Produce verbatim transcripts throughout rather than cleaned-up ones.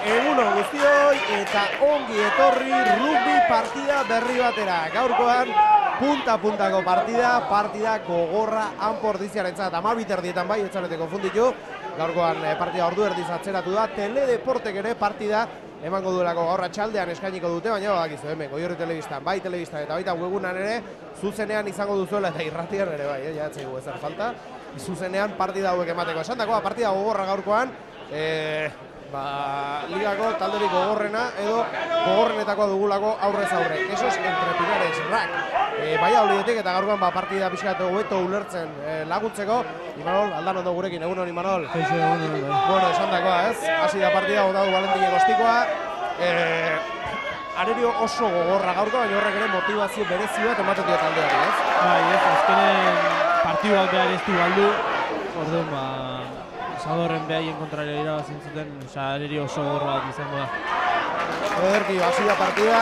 Eguno guztioi eta ongi etorri rugby partida berri batera. Gaurkoan punta-puntako partida, partida gogorra Anpordiziarentzat hamabi erdietan bai, etxarete konfunditu. Gaurkoan partida ordu erdiz atzeratu da, Teledeportek ere partida emango duelako gaur atxaldean eskainiko dute, baina badakizu hemen Goierri Telebistan, bai telebistan eta baita webunan ere zuzenean izango duzuela eta irratian ere bai, eh, ja etzaigu ezer falta. Zuzenean partida hauek emateko. Esandakoa partida gogorra gaurkoan, eh, ba, ligako talderik gogorrena edo gogorrenetakoa dugulako aurrez aurre. Esos entre Pinares, Rak, e, baia olietik eta gaurkoan ba, partida pixkatu hobeto ulertzen e, laguntzeko. Imanol, aldan ondo gurekin, egunon Imanol. Eixo, egunon, bai. Bueno, esan dakoa, ez? Hasi da partida, gota du Valentine Gostikoa. E, arerio oso gogorra gaurko, baina horrek ere motivazio berezi bat ematen dio taldeari, ez? Bai, ez, azkenen partiduak behar ez du galdu, orduan, ba, Sadorren behaien kontraria irabazin zuten, oza, arerio oso gogorra bat izango da. Ederki, hasi da partida.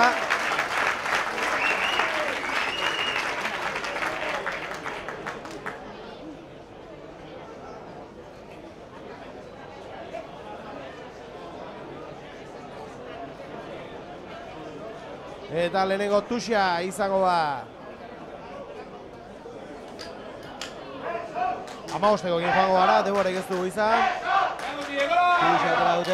Eta lehenengo tuxa izango da. Amagosteko egin joango gara, deborek ez dugu izan. Tuxa atera dute,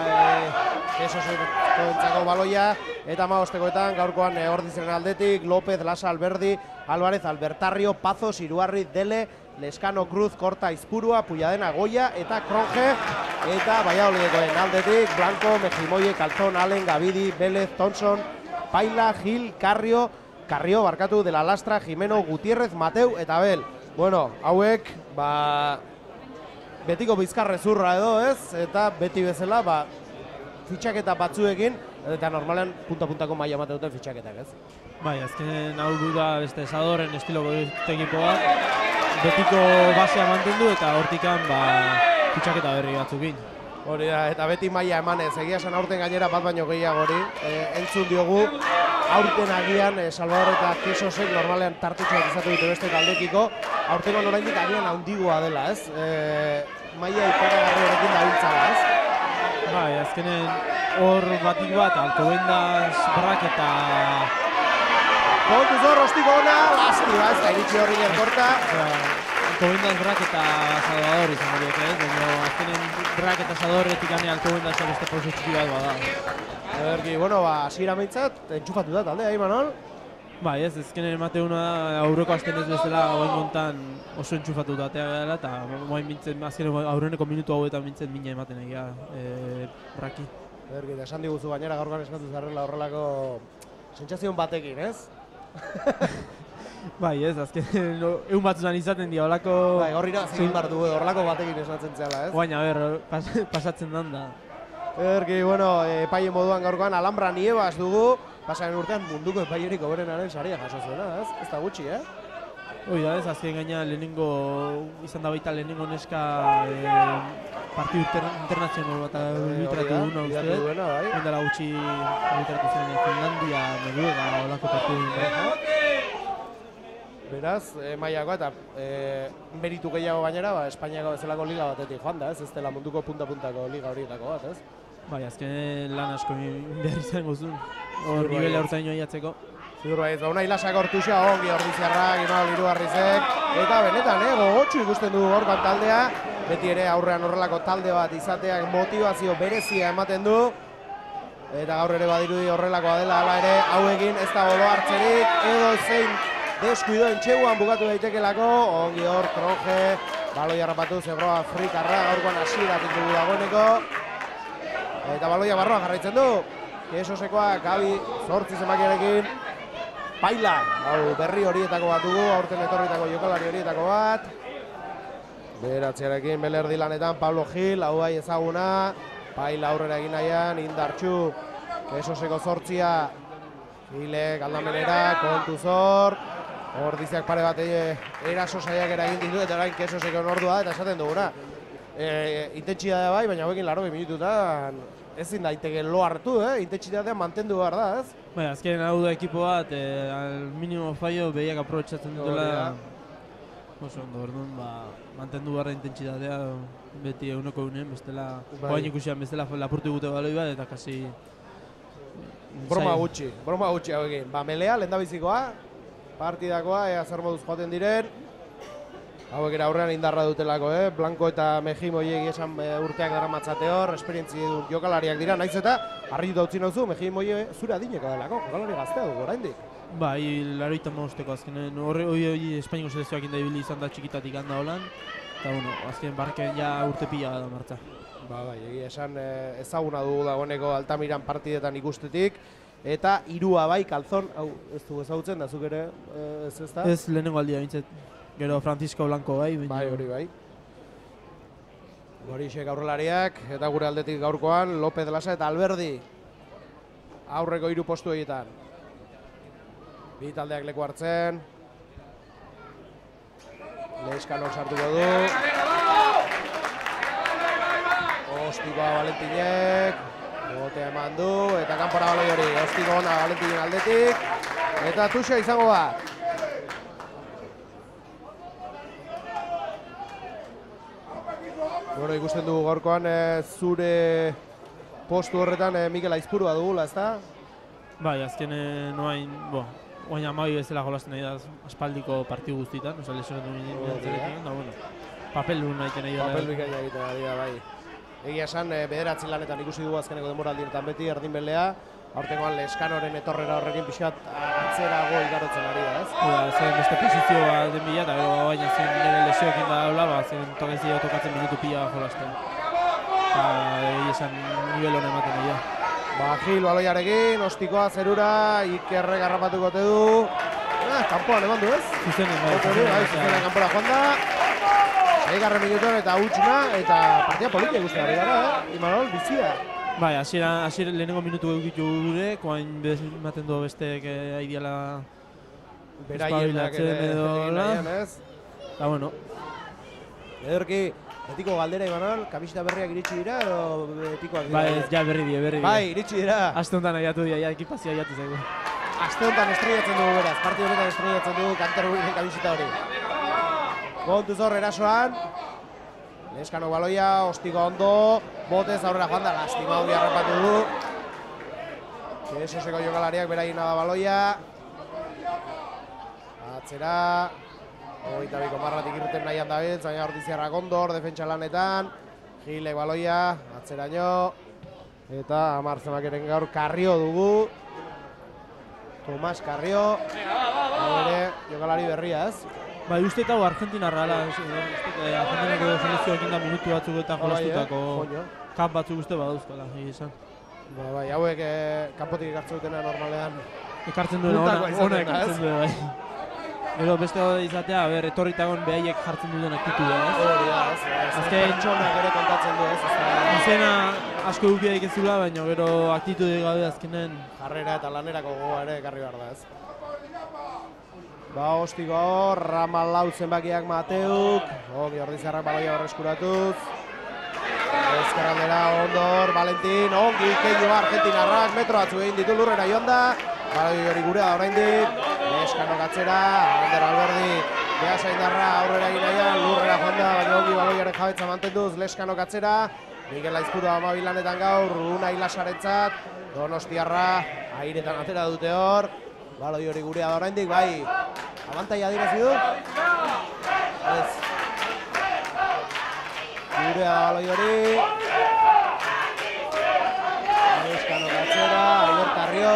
Esosentzako baloia. Eta amagostekoetan gaurkoan Ordiziren aldetik, López, Lasa, Alberdi, Álvarez, Albertarrio, Pazos, Iruarri, Dele, Lescano, Cruz, Korta, Izpurua, Puyadena, Goya eta Kronje. Eta Baiaolidekoen aldetik, Blanco, Mejimoie, Calzón, Allen, Gabidi, Vélez, Thompson, Paila, Gil, Carrio, Carrio, barkatu, De la Lastra, Jimeno, Gutiérrez, Mateu eta Abel. Bueno, hauek, ba, betiko bizkarrezurra edo ez, eta beti bezala, ba, fitxaketa batzuekin, eta normalean punta-puntako maila ematen duten fitxaketak, ez? Bai, azkenen hau da beste Sadorren estiloko ekipo bat, betiko basea mantendu eta hortikan, ba, fitxaketa berri batzukin. Hori da, eta beti maila emanez, egia esan aurten gainera bat baino gehiago hori, e, entzun diogu, aurten agian e, Salvador eta Kesosek normalean tartutxoak izatu dute beste taldekiko, aurten oraindik agian handigoa dela, ez? E, maila ikaragarri horrekin dabiltzala, ez? Bai, azkenen hor batik bat, Alcobendas, Brak eta... Kontuz hor, ostiko ona, lastima, ez da iritsi horri gerkorta. Alcobendas, Brak eta Salvador izan horiek, ez? Baina azkenen Brak eta Sadorretik gane Alcobendas beste pauso txiki bat bada. Ederki, bueno, ba, hasiera meintzat, entxufatu da taldea, Imanol? Bai, ez, ezkenen emateuna aurreko asten ez bezala hauen gontan oso entxufatu datea gara eta moain mintzen, azken aurreneko minutu hauetan mintzen mina ematen egia e, Braki. Ederki, eta esan diguzu gainera gaurkoan eskatu zarrela horrelako sentsazioen batekin, ez? Bai, ez, azken egun batzuzan izaten dira horrelako... Bai, horri egin behar dugu, horrelako batekin esatzen zehala, ez? Baina, ber, pas, pasatzen dan da. Ederki, bueno, epaien moduan gaurkoan Alhambra Niebas dugu, pasaren urtean munduko epaierik hoberenaren saria jaso zuena, ez? Ez da gutxi, eh? Hoi da, ez, azken gaina lehenengo, izan da baita lehenengo neska e, partidu inter, internazional bat arbitratu duna, uste. Duena, bai. Endala gutxi arbitratu zen Finlandia, Noruega, olako partidu. Beraz, e, mailakoa eta e, meritu gehiago gainera, ba, Espainiako bezalako liga batetik joan da, ez? Ez dela munduko punta-puntako liga horietako bat, ez? Bai, azken lan asko behar izango zuen, hor nivele hortain joaiatzeko. Zidur bai, zauna hilasak hortuxa, ongi Ordiziarrak, Imanol Iruarrizek, eta benetan, eh, gogotxu ikusten dugu gorkan taldea, beti ere aurrean horrelako talde bat izateak motivazio berezia ematen du, eta gaur ere badirudi horrelakoa dela, hala ere, hauekin ez da olo hartzerik, edo zein deskuido entxeguan bukatu daitekelako, ongi hor, Kronje, baloia harrapatu, Zegroa Frikarra, gaurkoan hasieratik dugu dagoeneko, eta baloia barroa jarraitzen du, Kesosekoa, Gabi, zortzi zenbakiarekin, Paila, hau berri horietako bat dugu, aurten etorritako jokalari horietako bat. Beratziarekin Belerdi lanetan, Pablo Gil, hau bai ezaguna, Paila aurrera egin nahian, Indartxu, Kesoseko zortzia, Gilek aldamenera, kontu zor, Ordiziak pare bat eraso saiak eragin ditu eta gain Kesoseko ordua eta esaten duguna. E, intentsitatea bai, baina hauekin larogei minututan ezin daiteke lo hartu, eh? Intentsitatea mantendu behar da, ez? Bai, azken hau da ekipo bat, eh, al minimo fallo behiak aprobetxatzen dutela. Oso ondo, orduan, ba, mantendu behar da intentsitatea. beti eguneko egunen, bestela, Bai. oain ikusian bestela lapurtu gute baloi bat, eta kasi... Broma gutxi, broma gutxi hauekin. Ba, Melea, lehendabizikoa, partidakoa, ea zer moduz joaten diren. Hauek era aurrean indarra dutelako, eh? Blanco eta Mejim horiek esan e, urteak daramatzate hor, esperientzi du jokalariak dira, naiz eta harrituta utzi nauzu, Mejim horiek zure adineko delako, jokalari gaztea dugu oraindik. Bai, laroita mausteko azkenen, horre hori hori Espainiko selezioak inda ibili izan da txikitatik handa holan, eta bueno, azken barken ja urte pila da martza. Ba, bai, egia esan e, ezaguna dugu dagoeneko Altamiran partidetan ikustetik, eta hirua bai, Kalzon, hau, ez du ezagutzen, da zuk ere, e, ez ez da? Ez lehenengo aldia bintzet, gero Francisco Blanco bai. Bai, hori bai. Gorixek aurrelariak, eta gure aldetik gaurkoan, López Lasa eta Alberdi. Aurreko hiru postu egietan. Bi taldeak leku hartzen. Leskanok sartuko du. Ostikoa Valentinek. Botea eman du, eta kanpora baloi hori. Ostiko ona Valentinen aldetik. Eta tuxa izango da. Bueno, ikusten dugu gaurkoan e, zure postu horretan e, Mikel Aizpurua dugula, ezta? Bai, azken e, noain, bo, oain amabi bezala jolasten nahi da aspaldiko partidu guztietan, oza, lesionatu minatzerekin, da, bueno, papel lun nahi nahi da. Papel bikaina egiten ari da, bai. Egia esan, e, bederatzi lanetan ikusi dugu azkeneko denboraldietan beti, erdin belea, aurtengoan Leskanoren etorrera horrekin pixat atzerago igarotzen ari da, ez? Hora, zen beste posizioa den bila, eta gero baina zen nire lesioekin da daula, ba, zen tokezi tokatzen minutu pila jolasten. Eta egia esan nivel honen ematen dira. Ba, Gil baloiarekin, ostikoa zerura, Ikerrek harrapatuko te du. Ah, kanpoan eman du, ez? Zuzenen, bai. Bai, zuzenen kanpora joan da. Seigarren minutuan eta hutsuna, eta partida politia ikusten ari gara, eh? Imanol, bizia. Bai, hasiera hasiera lehenengo minutu edukitu gure, koain ematen du besteek aidiala Beraienak ere edo nahian, ez? Eta bueno, Ederki, betiko galdera Imanol, kamiseta berriak iritsi dira edo betikoak dira? bai, ja berri die, berri die. Bai, iritsi dira. Aste honetan aiatu dira, ja ekipazioa aiatu zaigu. Aste honetan estrellatzen dugu beraz, partidu honetan estrellatzen dugu Canterburyren kamiseta hori. Kontuz hor erasoan. Leskanok baloia, ostiko ondo, botez aurrera joan da, lastima hori harrapatu du. Esoseko jokalariak beragina da baloia. Atzera. Hogeita biko marratik irruten nahian dabiltz, baina Ortiziarrak ondo hor, defentsa lanetan. Gilek baloia, atzeraino. Eta hamar zemakeren gaur Karrio dugu. Tomas Karrio. Hau ere, jokalari berria, ez? Bai, uste eta Argentinarra, Argentinako selezioekin da minutu batzuk eta jolastutako kap batzuk uste badauzkola, egia esan. Ba, bai, hauek eh, kanpotik ekartzen dutena normalean. Ekartzen duena ona, puntakoa ona izaten da, ekartzen ez? duena, bai. Gero beste hori izatea, ber, etorritagon behaiek jartzen duten aktitudea, ez? Hori da, ez? Azken- Pertsonak ere kontatzen du, ez? Ez da, Izena asko edukiaik ez zula, baina gero aktitude gabe azkenen. jarrera eta lanerako gogoa ere ekarri behar da, ez? Ba, ostiko hor, Ramalau zenbakiak Mateuk. Ongi, Ordizarrak baloia horreskuratuz. Ezkerraldera, ondo hor, Valentin, ongi, keio Argentinarrak, metro batzu egin ditu lurrera joan da. Baloi hori gure da oraindik. Leskanok atzera, Ander Alberdi, Beasaindarra aurrera egin nahian, lurrera joan da, baina ongi baloiaren jabetza mantenduz, Leskanok atzera. Mikel Aizpurua hamabi lanetan gaur, Unai Lasarentzat, Donostiarra, airetan atera dute hor. Baloi hori gurea da oraindik, bai. Abantaia adierazi du? Ez. Gurea da baloi hori. Leskanok atzera, Aitor Carrio.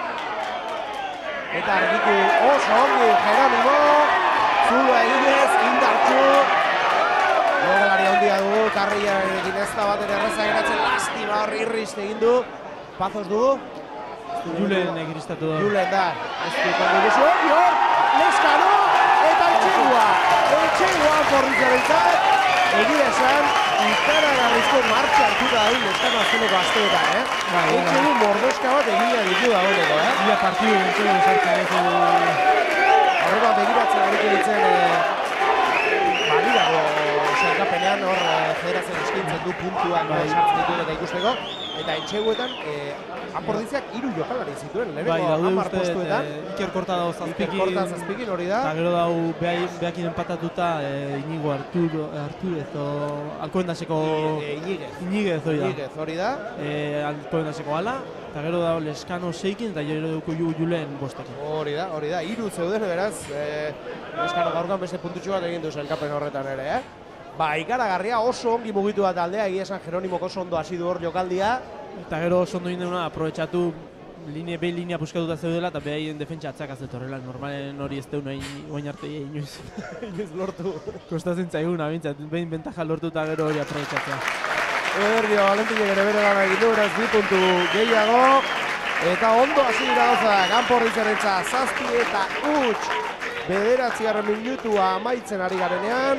Eta argitu oso ongi Jeronimo. Zula eginez, indartxu. Jokalari handia dugu, Carriarekin ez da baten erraza geratzen, lastima horri irrist egin du. Pazos dugu. Julen egristatu da. Julen da. Ez du konduguzu, hor, Leskano eta Etxegua. Etxegua Porrizarentzat. Egia esan, ikaragarrizko martxa hartuta da Leskano azkeneko asteetan, eh? Etxegu mordoska bat egina ditu dagoeneko, eh? Ia partidu entzelu esartzen ez Horrekoan begiratzen aritu ditzen, eh, balirago zerkap sailkapenean hor federazioan eskintzen du puntuak sartzen dituen eta ikusteko, eta etxeguetan Anpordiziak hiru jokalari zituen, lehenengo hamar postuetan. Iker Korta dago zazpikin. Iker Korta zazpikin hori da. Eta gero dago behakin empatatuta Inigo Arturez o Alcobendas-eko Iñiguez hori da. Iñiguez hori da. Alcobendas-eko ala. Eta gero dago Leskano seikin eta gero duko Julen bostekin. Hori da, hori da. Hiru zeuden, beraz, Leskano gaurkoan beste puntutxo bat egin du sailkapen horretan ere, eh? Ba, ikaragarria oso ongi mugitu bat aldea, egia esan Jeronimok oso ondo hasi du hor jokaldia. Eta gero oso ondo indena, aprobetxatu linea, behin linea puskatuta zeudela eta behaien defentsa atzakaz dut horrela. Normalen hori ez deun oin arte inoiz. Inoiz lortu. Kostatzen zaiguna, bintzat, behin bentaja lortu eta gero hori aprobetxatzea. Erdio, Valentinek ere bere lan egin du, beraz bi puntu gehiago. Eta ondo hasi dira gauzak, Anpordiziarentza zazpi eta huts. Bederatzigarren minutua amaitzen ari garenean.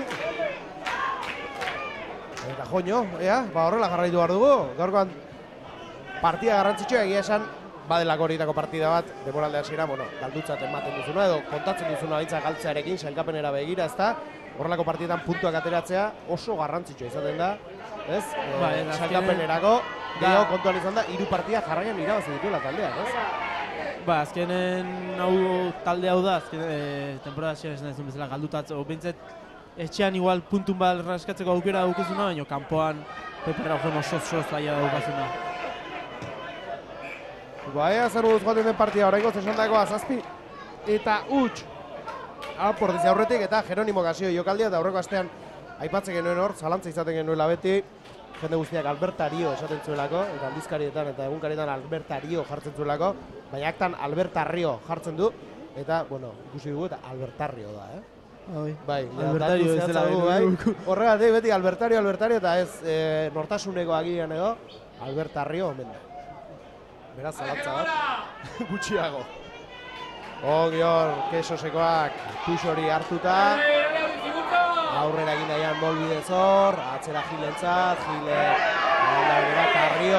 Eta joño, ea, ba horrela jarraitu behar dugu. Gaurkoan partida garrantzitsua egia esan badelako horietako partida bat, denboralde hasiera, bueno, galdutzat ematen duzuna edo kontatzen duzuna baitza galtzearekin sailkapenera begira, ezta? Horrelako partidetan puntuak ateratzea oso garrantzitsua izaten da, ez? Ba, e, sailkapenerako, gehiago kontuan izan da, hiru partida jarraian irabazi dituela taldeak, ez? Ba, azkenen hau talde hau da, azken e, temporada hasiera esan duzun bezala galdutatz, o bintzet etxean igual puntun bat raskatzeko aukera daukezuna, baina kanpoan Peperra joan oso-oso zaila daukazuna. Ba, ea zer duz joaten den partida horrengo zesandakoa zazpi eta huts Anpordizia aurretik eta Jeronimo Gasio jokaldia eta aurreko astean aipatzen genuen hor, zalantza izaten genuela beti, jende guztiak Albertario esaten zuelako, eta aldizkarietan eta egunkarietan Albertario jartzen zuelako, baina aktan Albertarrio jartzen du, eta, bueno, ikusi dugu eta Albertarrio da, eh? Bai, Albertario ez dela bai. Horregatik beti Albertario, Albertario eta ez e, nortasuneko agian edo Albertarrio omen da. Beraz, zalantza bat, gutxiago. Ongi hor, kesosekoak pux hori hartuta. Aurrera egin daian Molbidez hor, atzera Gilentzat, Gile, Aldaunera, Tarrio.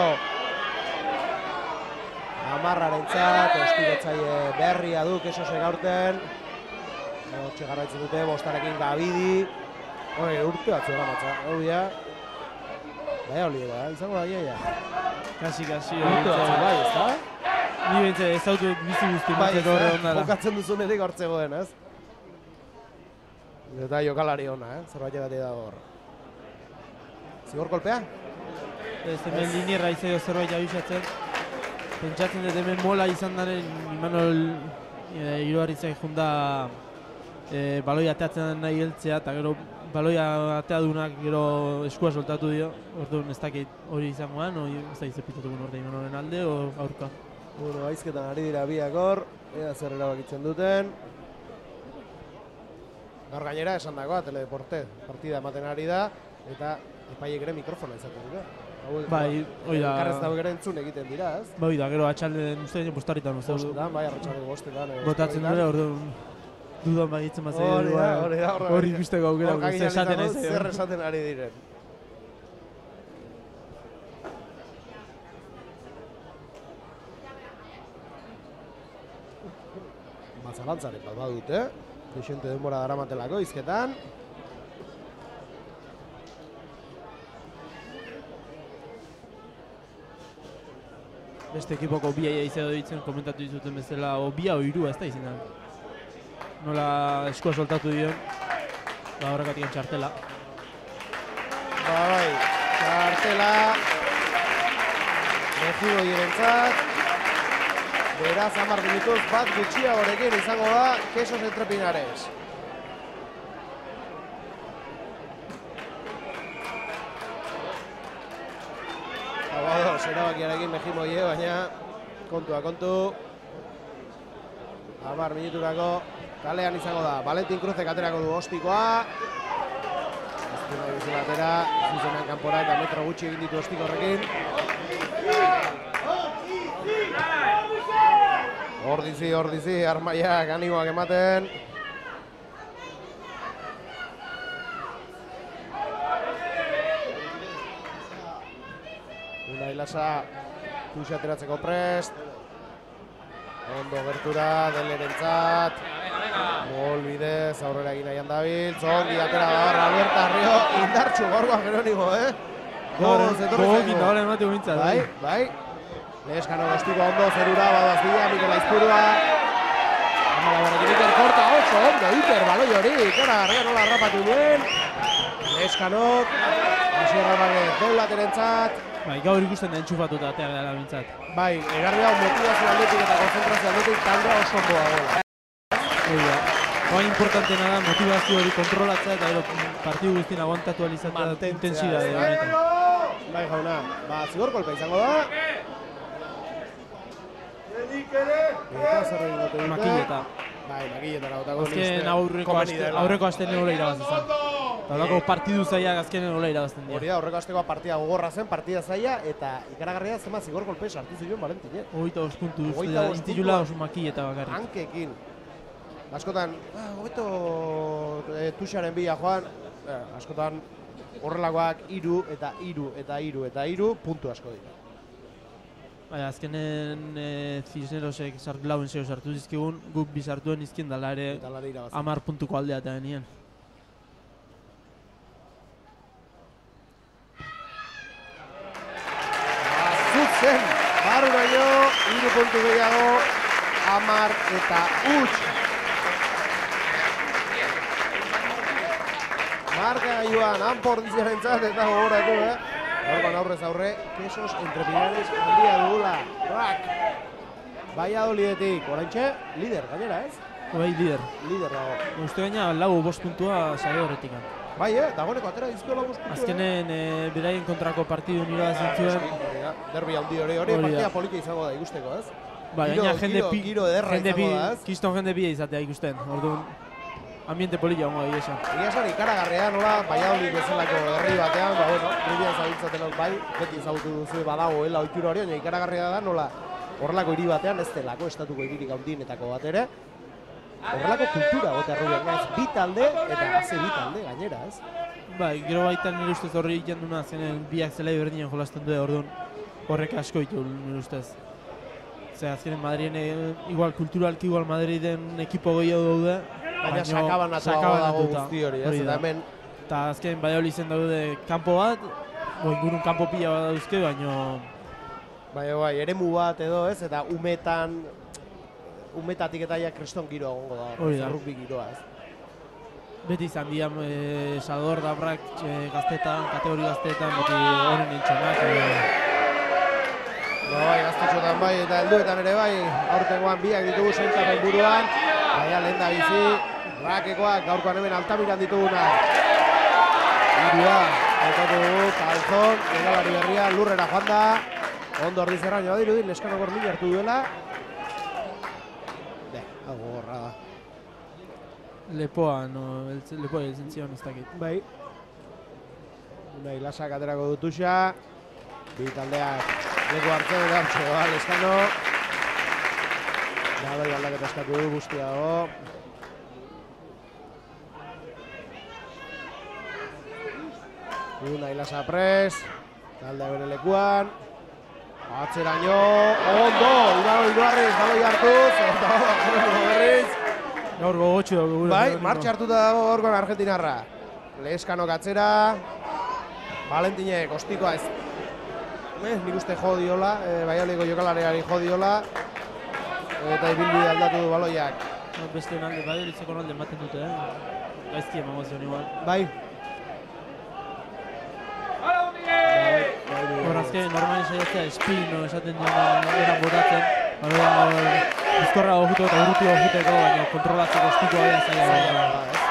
Amarrarentzat, ostirotzaile berria du kesosek aurten. Hortxe garraitzen dute, bostarekin Gabidi. Hori, urte batzu eramatza, hori da. Baina hori da, izango da iaia. Kasi, kasi. Urte batzu bai, ez da? Ni bentsa ez hautu bizi guzti bai, matzeko horre ondala. Jokatzen duzunetik hortzegoen, ez? Eta jokalari ona, eh? Zerbait egati da hor. Zigor kolpea? Ez, hemen linierra izan zerbait abisatzen. Pentsatzen dut hemen mola izan daren Imanol Iroarrizak junda E, baloi ateatzen nahi heltzea eta gero baloi atea dunak gero eskua soltatu dio. Orduan ez dakit hori izangoan, hori ez da izepitatugun orda Imanolen alde o aurka. Bueno, aizketan ari dira biak hor, ea zer erabakitzen duten. Gaur gainera esan dagoa, Teledeporte partida ematen ari da, eta epaiek ere mikrofona izaten dira. Bai, hori da. Elkarrez dago ere entzun egiten dira, ez? Bai, da, gero atxalden uste dien postaritan. Bostetan, bai, arratxalde bostetan. Botatzen dure, orduan dudan bagitzen bat zeidu. Hori da, hori da. Hori ikusteko aukera, zer esaten ez. Zer esaten ari diren. Matzalantzaren bat badut, eh? Dixente denbora daramatelako izketan. Beste ekipoko bia izan ditzen komentatu dizuten bezala, o bia o irua ez da izan da. Nola eskua soltatu dion, ba horrekatik txartela. Ba bai, txartela. Mejido direntzat. Beraz, hamar minutuz bat gutxia horrekin izango da Kesos entre Pinares. Abados, erabakiarekin Mejimoie, baina kontua kontu. Hamar minuturako kalean izango da. Valentin Cruzek aterako du ostikoa. Ostiko bizula atera, zuzenean kanpora eta metro gutxi egin ditu ostiko horrekin. Hor dizi, hor dizi, armaiak animoak ematen. Unai Lasa puxa ateratzeko prest. Ondo gertura, Delerentzat. Gol bidez, aurrera egin nahian dabil, zongi atera da Alberto Arrio, indartxu gorgoa Jeronimo, eh? Goz, etorri Gogokin da hori emate guintzat. Bai, bai. Leskano gostiko ondo, zerura, badazbila, Mikel Aizpurua. Amalabarrekin Iker korta, oso ondo, Iker baloi hori, ikara garria nola harrapatu duen. Leskanok, Asier Alvarez, deulaterentzat. Bai, gaur ikusten da entxufatuta atea gara bintzat. Bai, egarri hau motivazio aldetik eta konzentrazio aldetik taldea oso ondoa gola. Hori da. Baina importantena da motivazio hori kontrolatzea eta gero partidu guztien aguantatu alizatea intensidade honetan. Bai jauna, ba, zigor kolpe izango da. Eta zer egin dute dute? Makilleta. Bai, makilletara botako Azken aurreko aste, aurreko aste nola irabaz izan. Eta holako partidu zaiak azkenen nola irabazten dira. Hori da, aurreko astekoa partida gogorra zen, partida zaila, eta ikaragarria zema zigor kolpe sartu zion Valentin, eh? Hogeita bost puntu uste Hogeita da, bost intitula puntua. oso makilleta bakarrik. Hankekin. Askotan, ah, hobeto e, tuxaren bila joan, eh, askotan horrelakoak hiru eta hiru eta hiru eta hiru puntu asko dira. Baina, azkenen e, Cisnerosek sart, lauen zeo sartu zizkigun, guk bizartuen izkien dala ere Eta lare irabazten. hamar puntuko aldea eta genien. Zuzen, barru baino, hiru puntu gehiago, hamar eta huts. Marka gaiuan, Anpor diziarentzat eta gogoratu, eh? Orban aurrez aurre, kesos entrepinares handia dugula. Rak! Valladolidetik, oraintxe, lider, gainera ez? Bai, lider. Lider dago. Uste gaina lau bost puntua sare horretik. Bai, eh? Dagoeneko atera dizko lau bost puntu. Azkenen e, beraien kontrako partidu nire zentzuen. Derbi handi hori, hori Hori da. partida polita izango da ikusteko, ez? Bai, Giro- gaina jende giro- pi, giro ederra jende izango pi, da, ez? kiston jende bia izatea ikusten. Orduan, ambiente polilla hongo egia esan. Egia esan ikaragarria nola Valladolid bezalako herri batean, ba bueno, Rubian zabiltzatenok bai, beti ezagutu duzu badagoela ohitura hori, baina ikaragarria da nola horrelako hiri batean ez delako estatuko hiririk handienetako bat ere. Horrelako kultura gote Rubian, naiz bi talde eta haze bi talde gainera, ez? Bai, gero baitan nire ustez horri jenduna zenen biak zelai berdinen jolasten du, orduan horrek asko ditu nire ustez. Zer, azkenen Madrien e, igual kulturalki igual Madriden ekipo gehiago daude, Baina sakabanatuago dago guzti hori, ez? Eta hemen Eta azken Valladolid zen daude kanpo bat, bo ingurun kanpo pila bat dauzke, baino bai, bai, eremu bat edo, ez? Eta umetan umetatik eta ja kriston giroa egongo da, Hori da. rugby giroa, ez? beti izan dian e, Salvador Dabrak e, gaztetan, kategori gaztetan, beti honen entxonak. E, Ba, bai, gaztetxotan bai eta helduetan ere bai, aurtengoan biak ditugu sailkapen buruan, baina lehen da bizi, rakekoak gaurkoan hemen Altamiran dituguna. Irua, hautatu dugu, Calzón, legalari berria, lurrera joan da, ondo ordi zerraino badirudi, Leskano gormin hartu duela. De, hau gogorra da. lepoa, no, eltze, lepoa heltzen zion ez dakit. Bai. Unai lasak aterako dutuxa, bi taldeak leku hartzen eta hartxe doa, Leskano. Da, bai, aldaketa eskatu du guztia dago. Unai lasa pres, taldea bere lekuan. Atzeraino, ondo, Imanol Ibarriz, baloi hartuz, eta Jeronimo berriz. Gaur gogotxu dago gure. Bai, Jeronimo. martxa hartuta dago gorgon argentinarra. Leskanok atzera, Valentinek ostikoa ez. Eh, nik uste jo diola, eh, Baialiko jokalareari jo diola. Eta ibilbide aldatu du baloiak. No, beste nalde, bai, litzeko nalde ematen dute, eh? Gaizki emango zion igual. Bai. Hor azken normalen saiatzea espino esaten diona eran botatzen. Hora, bizkorra ojutu eta urruti ojuteko, baina kontrolatzeko ostikoa da zaila.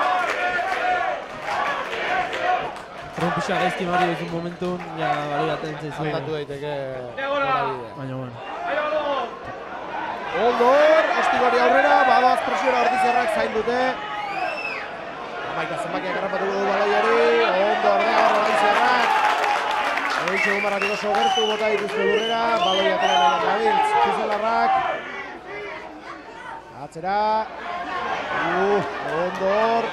Horren pixa gaizki marri duzun momentun, ja baloi baten zaizu. Aldatu daiteke norabidea. Baina, bueno. Ondor, ostigori aurrera, badoaz presiora Ortizerrak zain dute. Amaika zenbakiak errapatuko du baloiari, ondo ordea hor Ortizerrak. Egin segun barratik oso gertu, bota dituzte lurrera, baloi atera nahi gabiltz, Tuzelarrak. Atzera. Uh, ondor.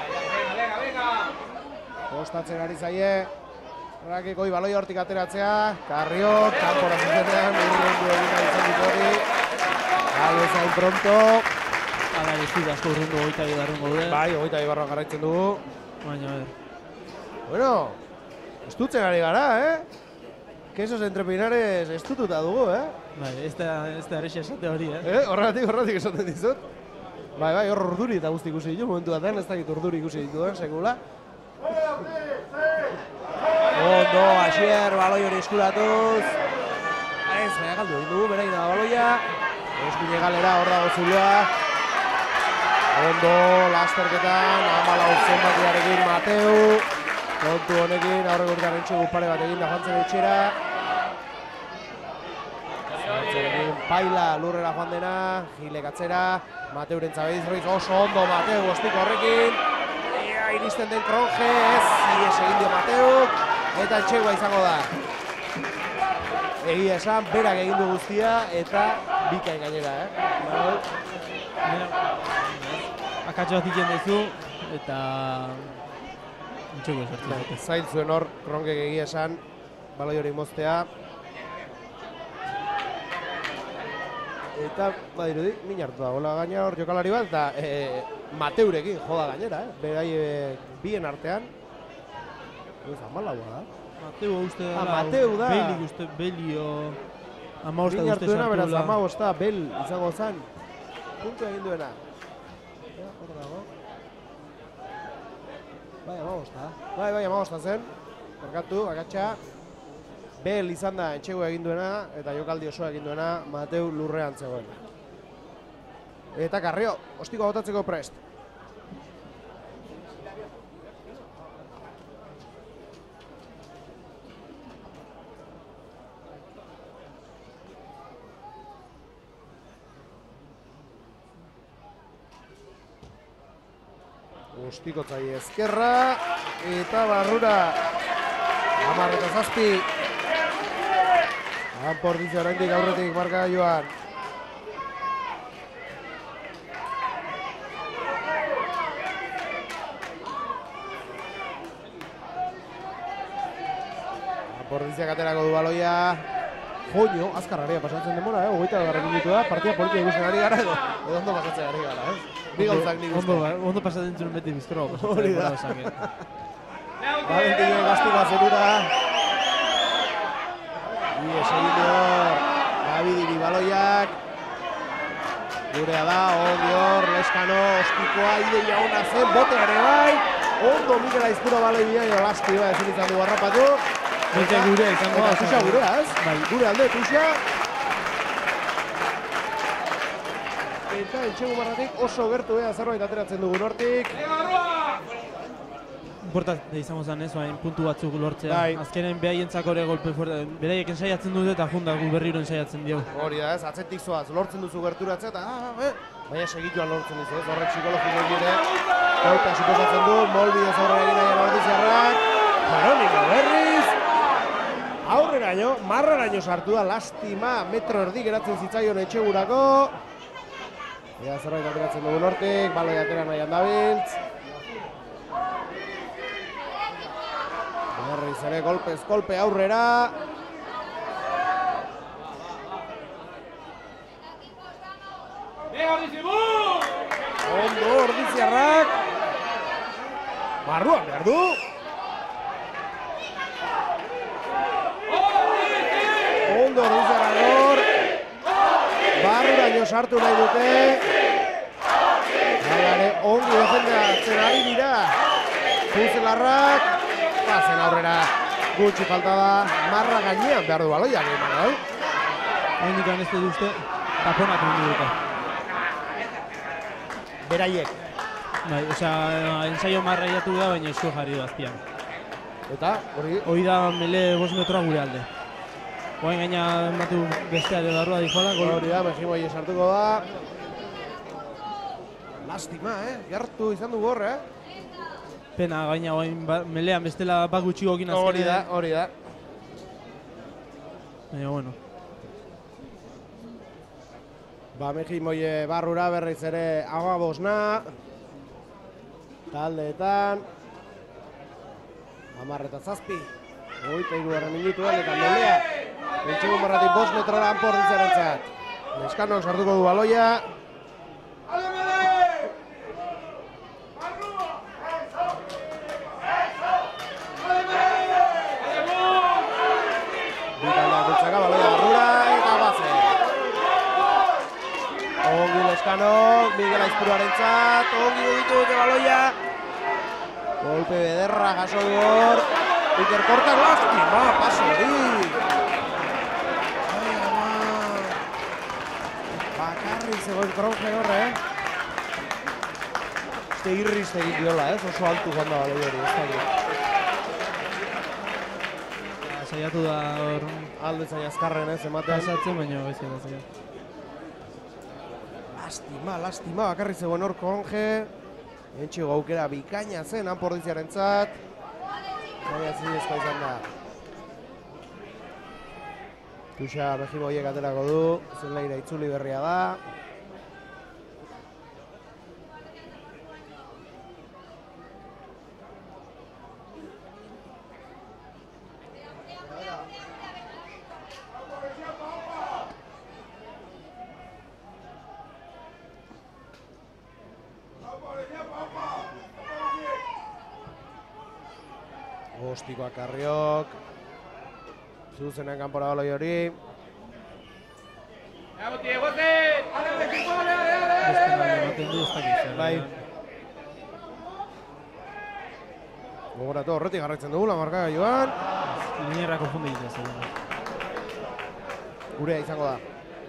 Kostatzen ari zaie. Rakekoi baloi hortik ateratzea, Karriok, kanpora zuzenean, urrendu egin nahi izan dut hori. Algo zain pronto. Hala, ez dut asko urrundu hogeita bi garrungo dute. Bai, hogeita bi barra jarraitzen dugu. Baina, a ber. Bueno, estutzen ari gara, eh? Kesos entre pinares estututa dugu, eh? Bai, ez da, ez da errexe esate hori, eh? Eh, horregatik, horregatik esaten dizut. Bai, bai, hor urduri eta guzti ikusi ditu, momentu batean, ez dakit urduri ikusi dituen, sekula. Ondo, Asier, baloi hori eskuratuz. Ez, baina galdu egin dugu, berain da baloia. Eskuine galera, hor dago Zuloa. Ondo, lasterketan, amalau zenbatiarekin Mateu. Kontu honekin, aurreko urtearen txegu pare bat egin da jantzen etxera. Zantzerekin Paila lurrera joan dena, Gilek atzera, Mateuren zabeiz roiz, oso ondo Mateu ostiko horrekin. Ia, iristen den Kronje, ez, ies egin dio Mateuk, eta etxegua izango da. Egia esan, berak egin du guztia, eta bikain gainera, eh? Akatxo bat iken dezu, eta... Entxuko esartzen. Zail zuen hor, Kronkek egia esan, baloi hori moztea. Eta, badirudi, min hartu da, gola gaina hor jokalari bat, eta e, Mateurekin joda gainera, eh? Berai e, bien artean. Ez, amalaua da. Mateu uste da. Ah, Mateu da. Belik uste, Belio... Amabosta Min uste hartu dena, beraz, sartu amabosta, Bel izango zan. Puntu egin duena. Ja, hor dago. Bai, amabosta. Bai, bai, amabosta zen. Barkatu, akatxa. Bel izan da etxego egin duena, eta jokaldi osoa egin duena, Mateu lurrean zegoen. Eta Carrio, ostiko botatzeko prest. Ostikotzaile ezkerra, eta barrura. Hamar eta zazpi. Anportizia oraindik aurretik marka joan. Anportizia katerako du baloia. Joño, azkar aria pasatzen demora, eh? Hogeita garren minutu da, partida politia ikusten ari gara edo, edo ondo pasatzen ari gara, eh? Bi gauzak nik uste. Ondo, ondo pasatzen zuen beti bizkoro. Hori da. Valentino gaztu bat zenuta. Ies egin dior, Davidiri baloiak. Gurea da, ongi hor, Leskano, ostikoa, ideia hona zen, botea ere bai. Ondo Mikel Aizpuro baloi bia, lasti bai ezin izan du harrapatu. Bete gurea izango da. Tuxa gurea, ez? Bai. Gure alde, Tuxa. Eta etxegu marratik oso gertu beha zerbait ateratzen dugun hortik. Importante izango zen ez, baina puntu batzuk lortzea. Bai. Azkenen behaientzako ere golpe fuerte. Beraiek ensaiatzen dute eta junda gu berriro ensaiatzen dio. Hori da ez, atzetik zoaz, lortzen duzu gerturatzea eta ah, eh. Baina segituan lortzen duzu ez, horrek psikologikoak ere. Kolpea suposatzen du, molbidez aurrera egin nahi Ordiziarrak. Jeronimo berriz. Aurreraino, marraraino sartu da, lastima, metro erdi geratzen zitzaion etxegurako. Ea zerbait ateratzen dugun hortik, baloi atera nahian dabiltz. Berriz ere golpez kolpe aurrera. Ondo Ordiziarrak. Barruan behar du. Ondo Ordiziarrak hor. Barruraino sartu nahi dute. Baina ongi defendatzen ari dira. Puzelarrak. Pasen aurrera. Gutxi falta da. Marra gainean behar du baloiak. Hendik ez dut uste, taponatu hindu dute. Beraiek. Bai, osea, ensaio marraiatu da, baina esku jarri du azpian. Eta, hori? Hoi da mele bost metroa gure alde. Oain gaina ematu bestea ere barrua dijoa da. Hori da, Mejimoi sartuko da. Lastima, eh? Jartu izan du gorre, eh? Pena, gaina oain melean bestela bat gutxikokin azkenean. Hori da, hori da. Baina, bueno. Ba, Mejimoie barrura berriz ere amabosna. Taldeetan. Hamar eta zazpi. Hogeita hirugarren minutuan eta melea. Entxegun barratik bost metrora Anportziarentzat. Leskanon sartuko du baloia. Leskanok, Mikel Aizpuruarentzat, ongi ditu dute baloia. Golpe bederra jaso du hor. Iker Kortak lastima, paso hori. Ai, ama. Bakarrik zegoen Kronje horre, eh? Este irriz egin diola, ez? Oso altu joan da baloi hori, ez dakit. Saiatu da hor... Alde zain azkarren, ez, ematen. Pasatzen, baina gaizki da zaila. Lastima, lastima, bakarrik zegoen hor Kronje. Entxigo aukera bikaina zen, Anpordiziarentzat. Baina zinezkoa izan da. Tuxa Mejimo horiek aterako du, Zelaira itzuli berria da. Ostikoa Karriok. Zuzenean kanpora baloi hori. Bai. Gogoratu horretik jarraitzen dugula markagailuan. Linierra konfunde egiten. Gurea izango da.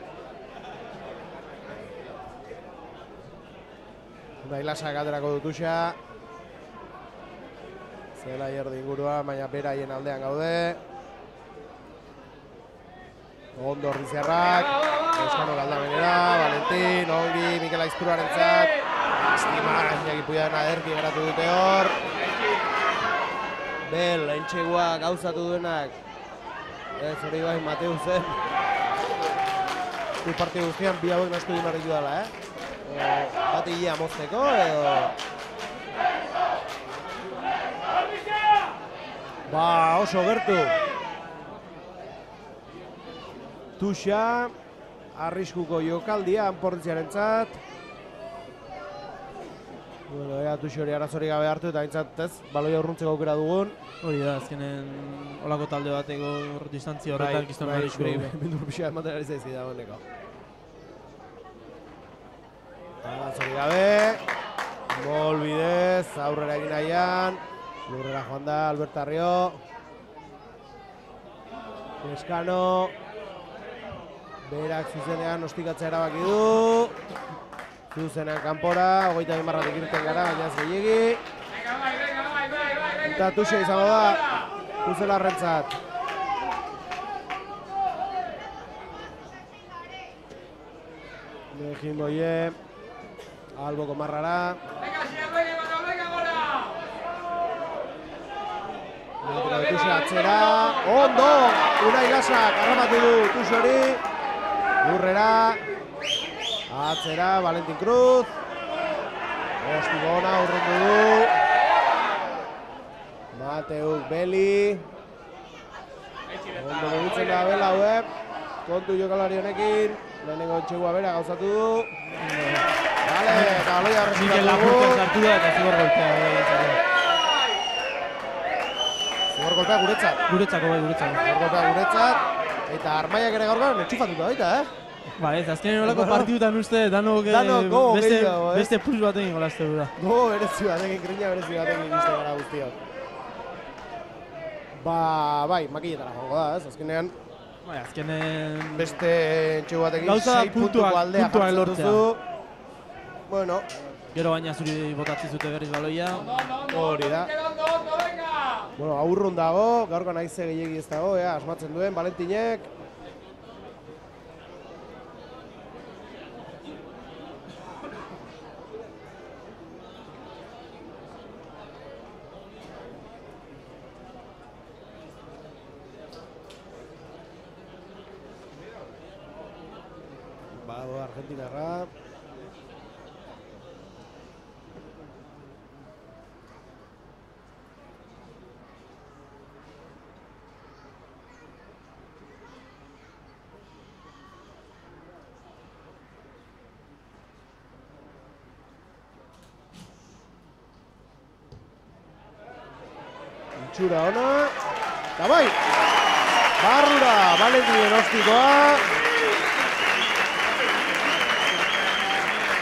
Dailasak aterako dutuxa. Zela erdi ingurua, baina beraien aldean gaude. Ondo Rizarrak, Euskano Galdamenera, Valentin, ongi, Mikel Aizpuruarentzat. Lastima, Iñaki Puian aderki geratu dute hor. Bel, entxegua gauzatu duenak. Ez hori bai, Mateu zen. Du partiu guztian, bi hauek nasko egin barritu dela, eh? Bat hilea mozteko, edo... Ba, oso gertu. Tuxa, arriskuko jokaldia Anpordiziarentzat. Bueno, ea Tuxa hori arazori gabe hartu eta aintzat ez, baloia urruntzeko aukera dugun. Hori da, azkenen olako talde bateko distantzia horretan kizton arrisku. Bendur pixka ematen ari zaizki da honeko. Arazori gabe. Mol bidez, aurrera egin nahian. Lurrera joan da, Albert Arrio. Eskano. Berak zuzenean ostikatzea erabaki du. Zuzenean kanpora, hogeita bin barratik irten gara, baina ez gehiagi. Eta Tuxa izango da, Tuzelarrentzat. Mejin boie. Alboko marrara. Tuxa atzera, ondo, Unai Lasak arramatu du Tuxa hori, Lurrera, atzera, Valentin Cruz, ostiko ona urrendu du, Mateuk Beli, ondo mugitzen da Bela web, kontu jokalari honekin, lehenengo entxegua bera gauzatu du, vale, eta baloia Mikel resultatu Lapurtza sartu da eta zigor golpea. Zigor golpea guretzat. Guretzako bai, guretzako. Zigor golpea guretzat, eta armaiak ere gaurkoan etxufatuta baita, eh? Ba ez, azkenen olako partidutan uste danok Danok gogo beste, gehiago, eh? beste plus batekin golazte dura. Gogo berezi batekin, grina berezi batekin iristen gara guztiok. Ba, bai, makiletara joango da, ez? Azkenean, Bai, azkenen... beste entxegu batekin Gauza sei puntuko puntuak- aldea puntuak jartzen lortzea. duzu. Bueno, Gero baina zuri botatzi zute berriz baloia. hori da. Bueno, aurrun dago, gaurko naize gehiegi ez dago, ea, asmatzen duen, Valentinek. Bado Argentinarra. Itxura ona, eta bai! Barrura, Valentinen ostikoa.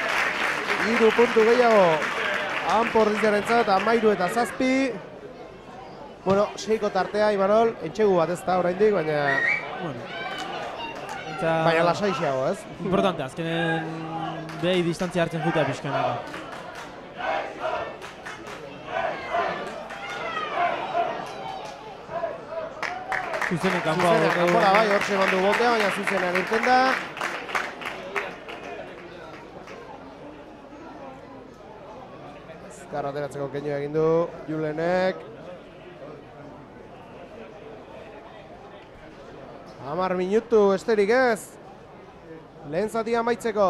hiru puntu gehiago Anpordiziarentzat, amairu eta zazpi. Bueno, seiko tartea, Imanol, entxegu bat ez da oraindik, baina... Bueno. Eta... Baina lasaixiago, ez? Importante, azkenen behi distantzia hartzen jutea pixkanaka. Zuzenen kanpoa. Zuzenen kanpoa, bai, hor seman du botea, baina zuzenean irten da. Azkar ateratzeko keinu egin du, Julenek. Hamar minutu, esterik ez. Lehen zatia amaitzeko.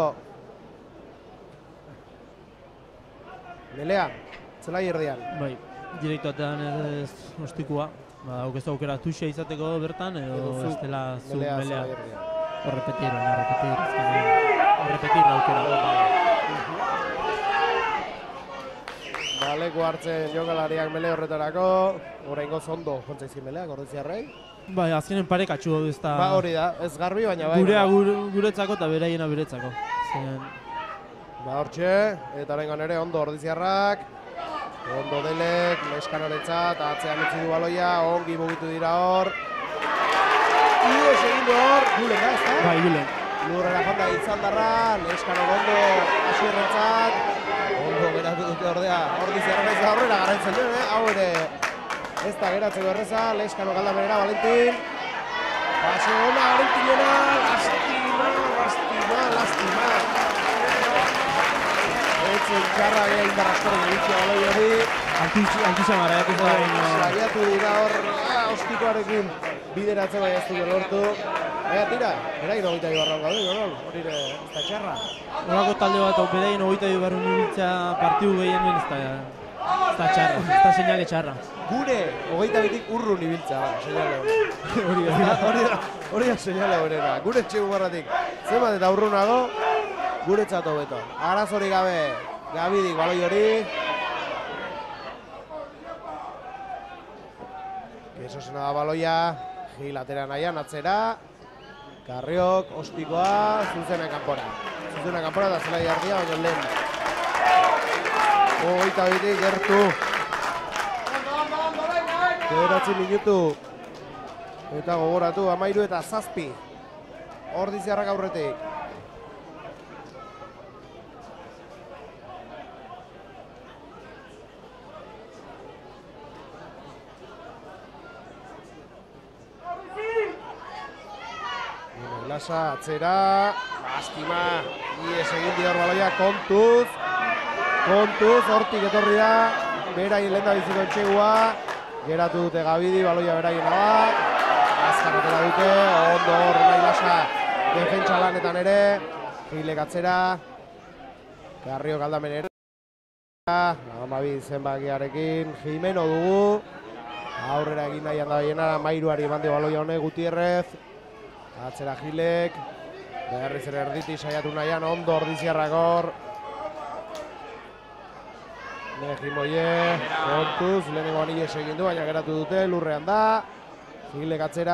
Melea, zelai erdian. Bai, direktuatean ez ostikua. Ba, hauk ez aukera tuxe izateko bertan, edo ez dela zu Melea. O repetir, baina repetir, o repetir la aukera. Ba, leku hartzen jokalariak Mele horretarako. Oraingoz ondo jontzaizkin Meleak, ordiziarrei. Bai, azkenen parekatxu ez da... Ba, hori da, ez garbi, baina bai. Gurea guretzako eta beraiena beretzako. Ba, hortxe, eta oraingoan ere ondo ordiziarrak. Ondo Delek, Leskanoretzat, atzean utzi du baloia, ongi mugitu dira hor. Ies egin du hor, Julen da, ez da? Bai, Julen. Lurrera jonda Itzaldarra, Leskano ondo Asierrentzat. Ondo geratu dute ordea, ordiziarrak ez da horrela garaitzen duen, eh? Hau ere, ez da geratzeko erreza, Leskano galdamerera, Valentin. Pase ona, Valentinena, lastima, lastima, lastima. Etzen txarra geha indarraskoren egitzia baloi hori. Altizia maraiak ez da baino... Saiatu dira hor, ostikoarekin bideratzen bai ez du lortu. Baina tira, berain hogeita ibarran gaude, Imanol, hori ere ez da txarra. Horako talde bat, berain hogeita ibarran ibiltzea partidu gehienen ez da... Ez da txarra, ez da seinale txarra. Gure hogeita bitik urrun ibiltza, seinale hori. Hori da, hori da seinale horrena. Gure txegu barratik zenbat eta urrunago, guretzat hobeto. Arazorik gabe, Gabidik baloi hori. Kesosena da baloia, Gil atera nahian atzera. Karriok, ostikoa, zuzenen kanpora. Zuzenen kanpora eta zelai ardia, baina lehen. Hogeita bitik gertu. Bederatzi minutu. Eta gogoratu, amairu eta zazpi. Ordiziarrak aurretik. Lasa, atzera, lastima, ies egin dior baloia, kontuz, kontuz, hortik etorri da, beraien lehen da biziko entxegua, geratu dute Gabidi, baloia beraien da, azkarretela dute, ondo hor, nahi Lasa, defentsa lanetan ere, Gilek atzera, Garriok aldamen ere, Amabi zenbakiarekin, Jimeno dugu, aurrera egin nahian da biena, Mairuari eman dio baloia honek, Gutierrez, atzera Gilek, berriz ere erditi saiatu nahian, ondo ordiziarrak hor. Nejimoie, kontuz, lehenengo aniles egin du, baina geratu dute, lurrean da. Gilek atzera.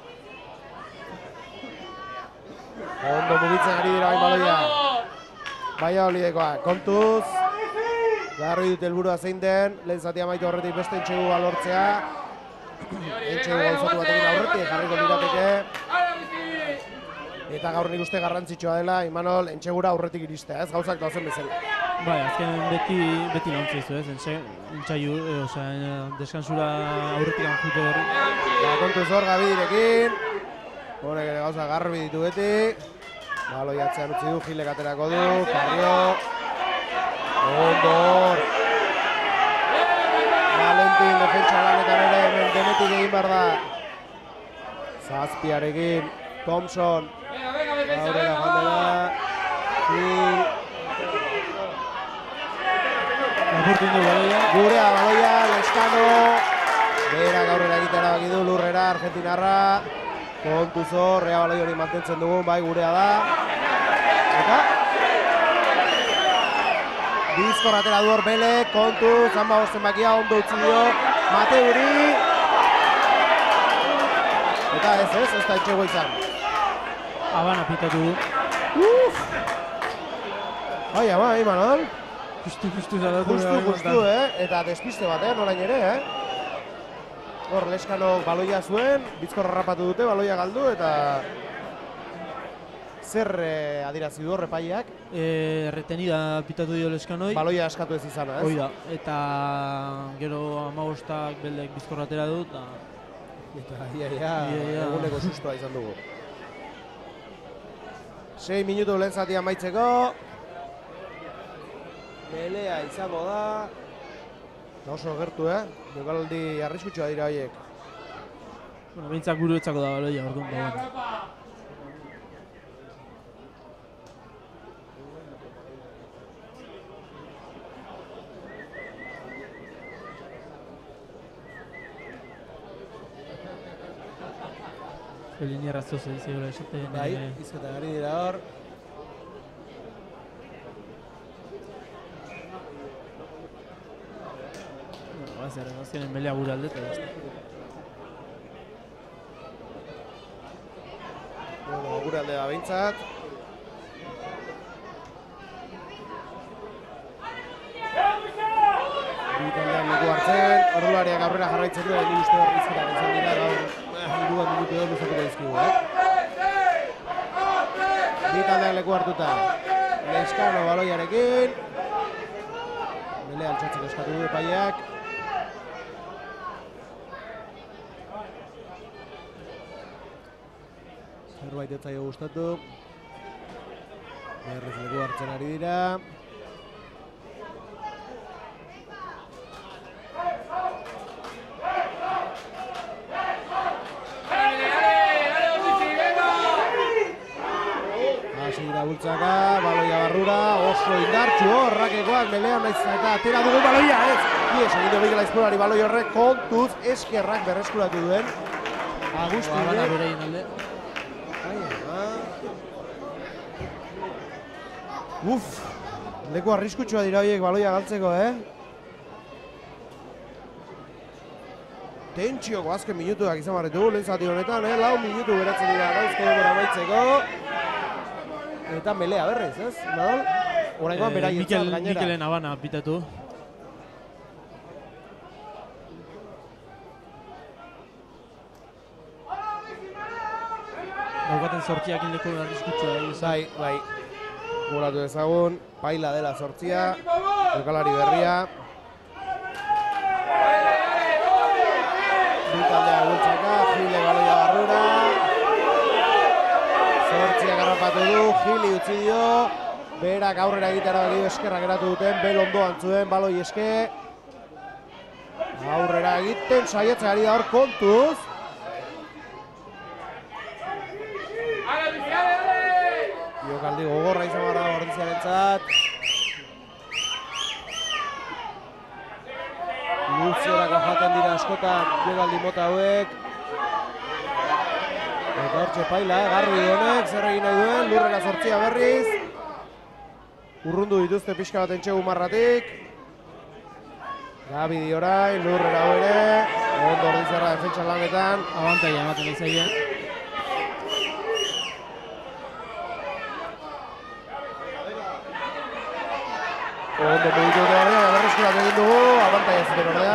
Ondo mugitzen ari dira bain baloia. Baina olidekoa, kontuz. Garri dute helburua zein den, lehen zati amaitu horretik beste entxegu balortzea. Entxegu gauzatu batekin aurretik jarriko lirateke. Eta gaur nik uste garrantzitsua dela, Imanol, entxegura aurretik iristea, ez gauzak dauzen bezala. Bai, azken beti, beti launtzizu, ez? Entxaiu, osea, deskansura aurretik anjute hori. Ba, kontuz hor Gabidirekin. Honek ere gauza garbi ditu beti. Baloi atzean utzi du, Gilek aterako du, Carrio. Ondo hor. Valentin defentsa lanetan ere, hemen denetik egin behar da. Zazpiarekin, Thompson. Aurrera joan dela. Gil. Lapurtin du baloia. Gurea baloia, Leskano. Berak aurrera egitera baki du lurrera, Argentinarra. Kontuz hor, rea baloi hori mantentzen dugun, bai gurea da. Eta? Bizkor atera du hor Belek, kontuz, hanba bosten bakia, ondo utzi dio. Mateuri. Eta ez ez, ez da etxego izan. Habana pitatu du. Uff! Bai, ama, Imanol. Justu, justu zaratu. Justu, justu, eh? Eta despiste bat, eh? Norain ere, eh? Hor, Leskanok baloia zuen, bizkorra rapatu dute, baloia galdu, eta... Zer eh, adirazi du horrepaiak? Eh, retenida pitatu dio Leskanoi. Baloia eskatu ez izana, ez? Hoi da, eta gero hamabostak beldek bizkorra atera du, eta... Eta, ia, ia, Ia, ia. eguneko sustoa izan dugu. Sei minutu lehen zati amaitzeko. Melea izango da. Eta oso gertu, eh? Jokaldi arriskutsua dira horiek. Bueno, behintzak guru etzako da baloia, orduan, da bueno. Linea razoz edizio gara esaten. Bai, izketan ari dira hor. Bueno, zer, azkenen melea gure alde, eta beste. Bueno, gure alde da behintzat. Bitaldean leku hartzen, ordulariak aurrera jarraitzen du, ni uste hor izketan izan dira gaur. Hiruan minutu edo luzatuko dizkigu, eh? Bitaldean leku hartuta. Leskano baloiarekin. Melea altxatzeko eskatu du epaiak. Zerbait ez zaio gustatu. Berriz leku hartzen ari dira. Hasi dira bultzaka, baloia barrura, oso indartxu hor, rakekoak melean naiz eta atera dugu baloia, ez! Ies, egin du Mikel Aizpolari baloi horrek kontuz eskerrak berreskuratu duen. Agusti Abana berein alde. Uf, leku arriskutsua dira horiek baloia galtzeko, eh? Tentsioko azken minutuak izan barretugu lehen zati honetan, eh? Lau minutu beratzen dira gauzko denbora amaitzeko. Eta melea berrez, ez? Nadal? Oraingoan beraientzat gainera. Mikelen Abana pitatu. Daukaten sortziak indeko arriskutsua da. Bai, bai. Gogoratu dezagun, Paila dela sortzia, jokalari berria. Bitaldea gultzaka, Gile baloia barrura. Zortziak harrapatu du, Gili utzi dio. Berak aurrera egitera dio eskerra geratu duten, bel ondoan zuen, baloi eske. Aurrera egiten, saiatzen ari da hor kontuz. Jokaldi gogorra izan gara Ordiziarentzat. Luziorako jaten dira askotan jokaldi mota hauek. Eta hortxe Paila, eh? Garbi honek, zer egin nahi duen, lurrera sortzia berriz. Urrundu dituzte pixka bat entxegu marratik. Gabi di orain, lurrera hau ere. Ondo Ordiziarra defentsa lanetan. Abantaia ematen izaien. Ondo mugitu dute ordea, berreskurat egin dugu, abantaia zuten ordea.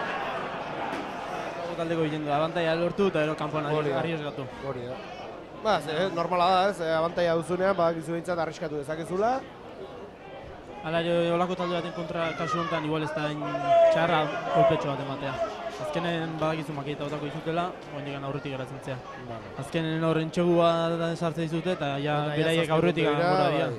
Taldeko egin du, abantaia lortu eta ero kanpoan arriesgatu. Hori da. Ba, ze, normala da, ez, abantaia duzunean, badakizu behintzat arriskatu dezakezula. Hala ere, olako talde baten kontra kasu honetan, igual ez da hain txarra kolpetxo bat ematea. Azkenen badakizu makieta botako izutela, oindikan aurretik geratzen zea. Azkenen horren txegua sartzen dizute eta ja beraiek aurretik gora dira.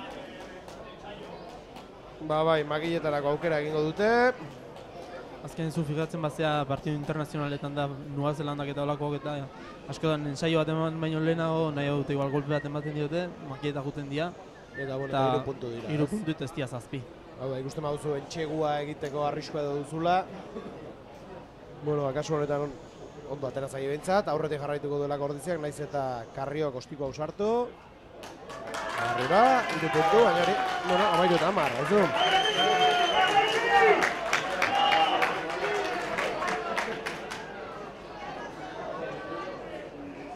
Ba bai, makilletarako aukera egingo dute. Azken zu fijatzen bazea partidu internazionaletan da Nueva Zelandak eta olakoak eta askotan ensaio bat eman baino lehenago nahi dute igual golpe bat ematen diote, makilleta juten dira. Eta bueno, hiru puntu dira. Hiru puntu eta ez dira zazpi. Hau da, ikusten baduzu entxegua egiteko arriskua edo duzula. Bueno, kasu honetan ondo atera zaie behintzat, aurretik jarraituko duelako Ordiziak, naiz eta Karriok ostiko ausartu. Arriba, hiru puntu, baina hori, bueno, amairu eta hamar, ez du?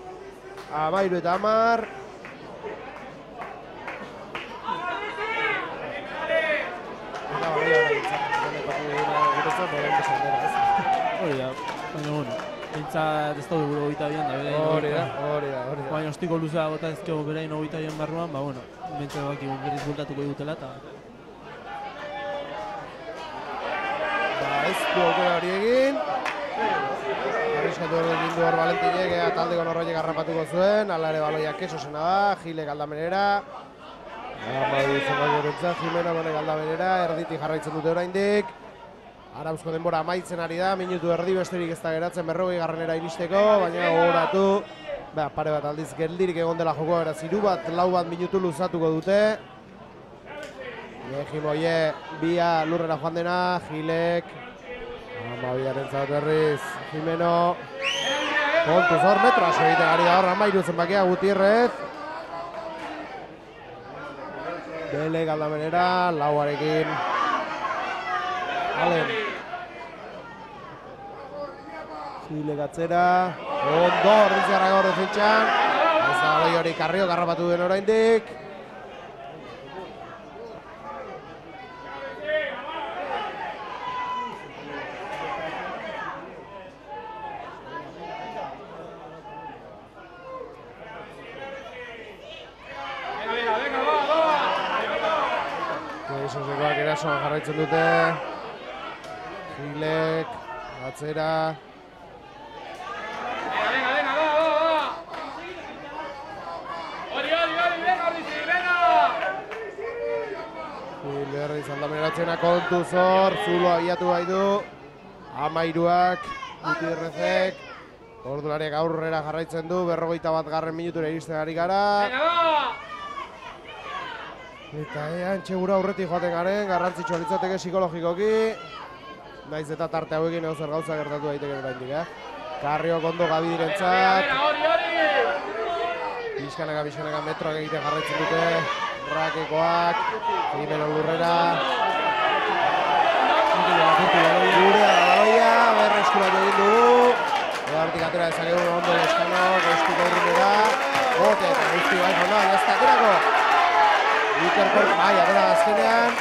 Amairu eta hamar. aipatu duguna guretzat, beren besan dira, ez? Hori da, baina, bueno, bintzat ez daude gure hogeita bian da, berain Hori da, hori da, hori da. baina ostiko luzea gota ezkego berain hogeita bian barruan, ba, bueno, bintzat baki berriz bultatuko dutela, eta Ba, ez du aukera hori egin. Arriskatu hori egin du hor Valentinek, ea taldeko norroiek harrapatuko zuen, ala ere baloia keso zena da, Gilek aldamenera. Amadu zenbait horretza, Jimena Bonek aldamenera, erditik jarraitzen dute oraindik. Arauzko denbora amaitzen ari da, minutu erdi besterik ez da geratzen berrogei garrenera iristeko, baina gogoratu. Ba, pare bat aldiz geldirik egon dela jokoa, beraz hiru bat, lau bat minutu luzatuko dute. Jimoie, bia lurrera joan dena, Gilek. Amabiaren zat berriz, Jimeno. Kontuz hor, metro asko egiten ari da hor, amairu zenbakia Gutierrez. Belek aldamenera, lauarekin. Alen. Gilek atzera. Ondo, horretziarra gaur defentsan. Ez da hori hori Karrio garrapatu den oraindik. Sosekoak erasoan jarraitzen dute. Gilek, atzera. Gil berriz aldameneratzena kontuz hor, Zulo abiatu bai du. Amairuak, Gutierrezek. Ordulariak aurrera jarraitzen du, berrogeita bat garren minutura iristen ari gara. Eta ea, antxegura aurretik joaten garen, garrantzitsua litzateke psikologikoki. Naiz eta tarte hauekin egozer gauza gertatu daiteke oraindik, eh? Karriok ondo Gabi direntzat. Pixkanaka, pixkanaka metroak egiten jarraitzen dute. Rakekoak, Jimeno lurrera. Gurea da baloia, berreskuratu egin dugu. Egartik atera dezakegu ondo Leskano, goztuko urrunera. Bote eta guzti bai jona, jazta aterako. Ikerkor, bai, atera azkenean.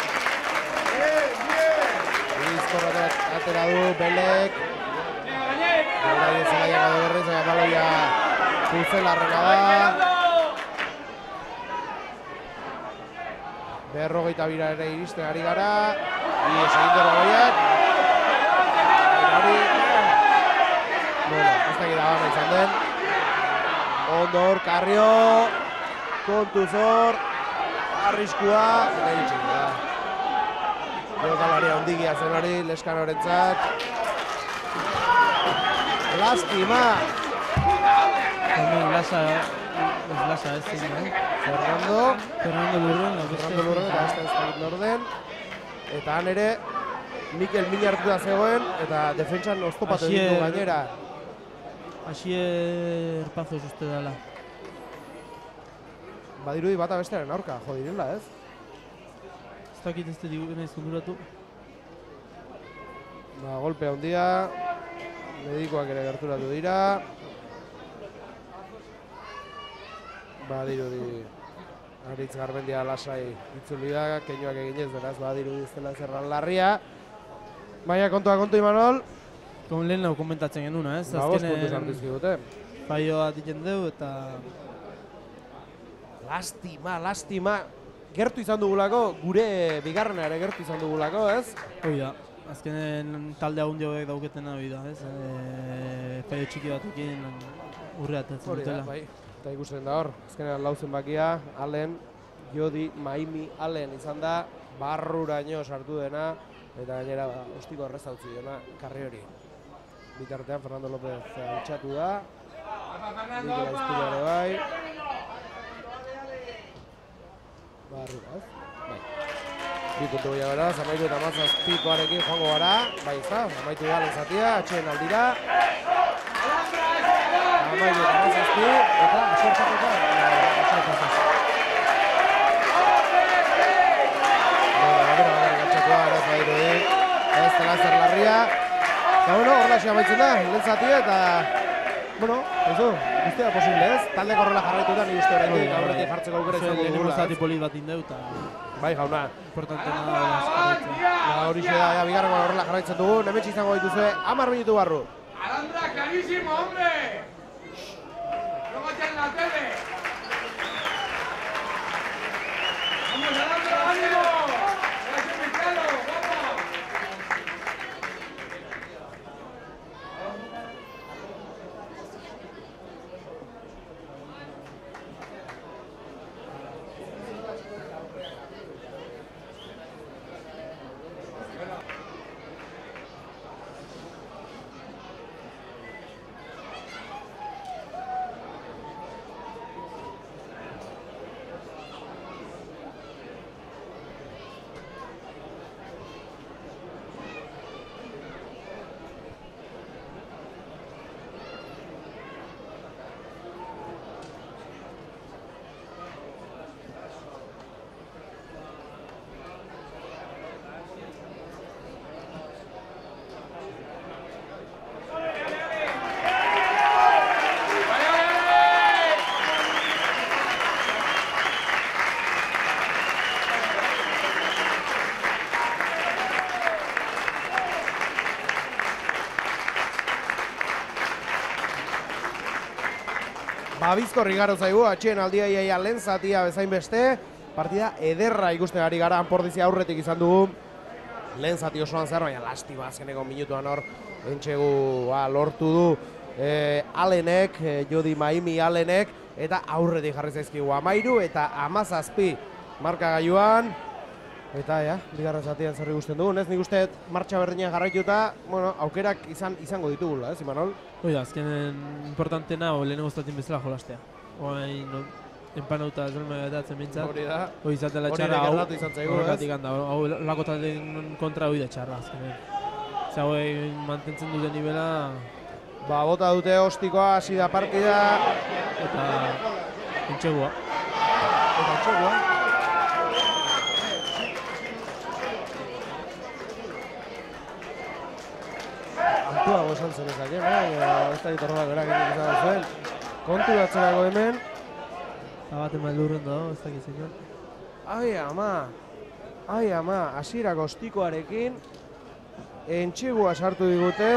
Izkorra atera du, Belek. Belek ezela llegado berriz, baina baloia Zuzelarrena da. Berrogeita bira ere iristen ari gara. Ies egin dut baloiak. Hori... Bueno, ez da gira gana izan den. Ondor, Karrio. Kontuz hor. Arriskua, eta egitxik da. Jokalaria ondigia zen hori, Leskanorentzat. Lastima! Hemen lasa, ez lasa ez zen, eh? Fernando. Fernando Lurren, Fernando Lurren, eta ez da ez da norden. Eta han ere, Mikel min hartuta zegoen, eta defentsan oztopatu egin du gainera. Asier Pazos uste dela. Badirudi bata bestearen aurka, jo direla, ez? Ez dakit ez dut nahiz konduratu. Ba, golpe handia, medikoak ere gerturatu dira. Badirudi Aritz Garmendia lasai itzuli da, keinuak eginez, beraz, badirudi ez dela zerran larria. Baina kontua kontu, Imanol. Kon lehen hau komentatzen genuna, ez? Ba, bost puntu sartizki dute. Faioa diken deu eta... Lastima, lastima. Gertu izan dugulako, gure bigarrena ere gertu izan dugulako, ez? Hoi da, azkenen talde haundi hauek dauketena hoi da, ez? E, faio txiki batukin urreatatzen dutela. Bai, eta ikusten da hor, azkenean lau zenbakia, Allen, Jodi, Maimi, Allen izan da, barruraino sartu dena, eta gainera ba, ostiko errezautzi dena, karri hori. Bitartean Fernando López altxatu da, Mikel Aizpila ere bai. Barrura, ez? Bai. Bi puntu bila beraz, amaitu eta mazazpikoarekin joango gara. Bai, ez da, amaitu da lehen zatia, atxeen aldira. Amaitu eta mazazpi, eta asortzaketa. Asortzaketa. Gero, gero, gantxatua, eraz badiru di. Ez dela zer larria. Eta bueno, horrela xe amaitzen da, lehen zatia, eta Bueno, eso, guztia posible ez, talde horrela jarraituta nik uste horretik, aurretik jartzeko aukera izango dugula. Zati polit bat indeu eta... Bai, jauna. Importantena da jarraitzen. Hori xe da, bigarren horrela jarraitzen dugu, hemetxe izango dituzue, hamar minutu barru. Arandra, carísimo, hombre! ¡Luego está en la tele! ¡Vamos, Arandra, ánimo! ¡Gracias, Michello! ¡Vamos! Ba, bizkor igaro zaigu, atxien aldia iaia lehen zatia bezain beste. Partida ederra ikusten ari gara, Anpordizia aurretik izan dugu. Lehen zati osoan zer, baina lastima azkeneko minutuan hor entxegu ba, lortu du e, Alenek, e, Jodi Maimi Alenek, eta aurretik jarri zaizkigu amairu eta amazazpi markagailuan. Eta, ja, bigarren zatian zer ikusten dugun, ez nik uste martxa berdinean jarraituta, bueno, aukerak izan izango ditugula, ez, Imanol? Hoi da, azkenen importantena, o lehenengo estatin bezala jolastea. Oain, no, enpanauta zelma gatatzen bintzat. Hori da. Hoi izatela Hori txarra, hau, gertatu izan zaigu, ez? horrekatik handa, hau lako taldeen kontra hoi da txarra, azkenen. Zer hauei mantentzen duten nivela, Ba, bota dute ostikoa, hasi da partida. eta entxegua. Eta entxegua. Altuago esan zen ezak, eh? Ez da ditorroak berak egin izan zuen. Kontu batzerako hemen. Eta bat eman lurren da, ez dakit zinuen. Ai ama, ai ama, hasierako ostikoarekin entxegua sartu digute.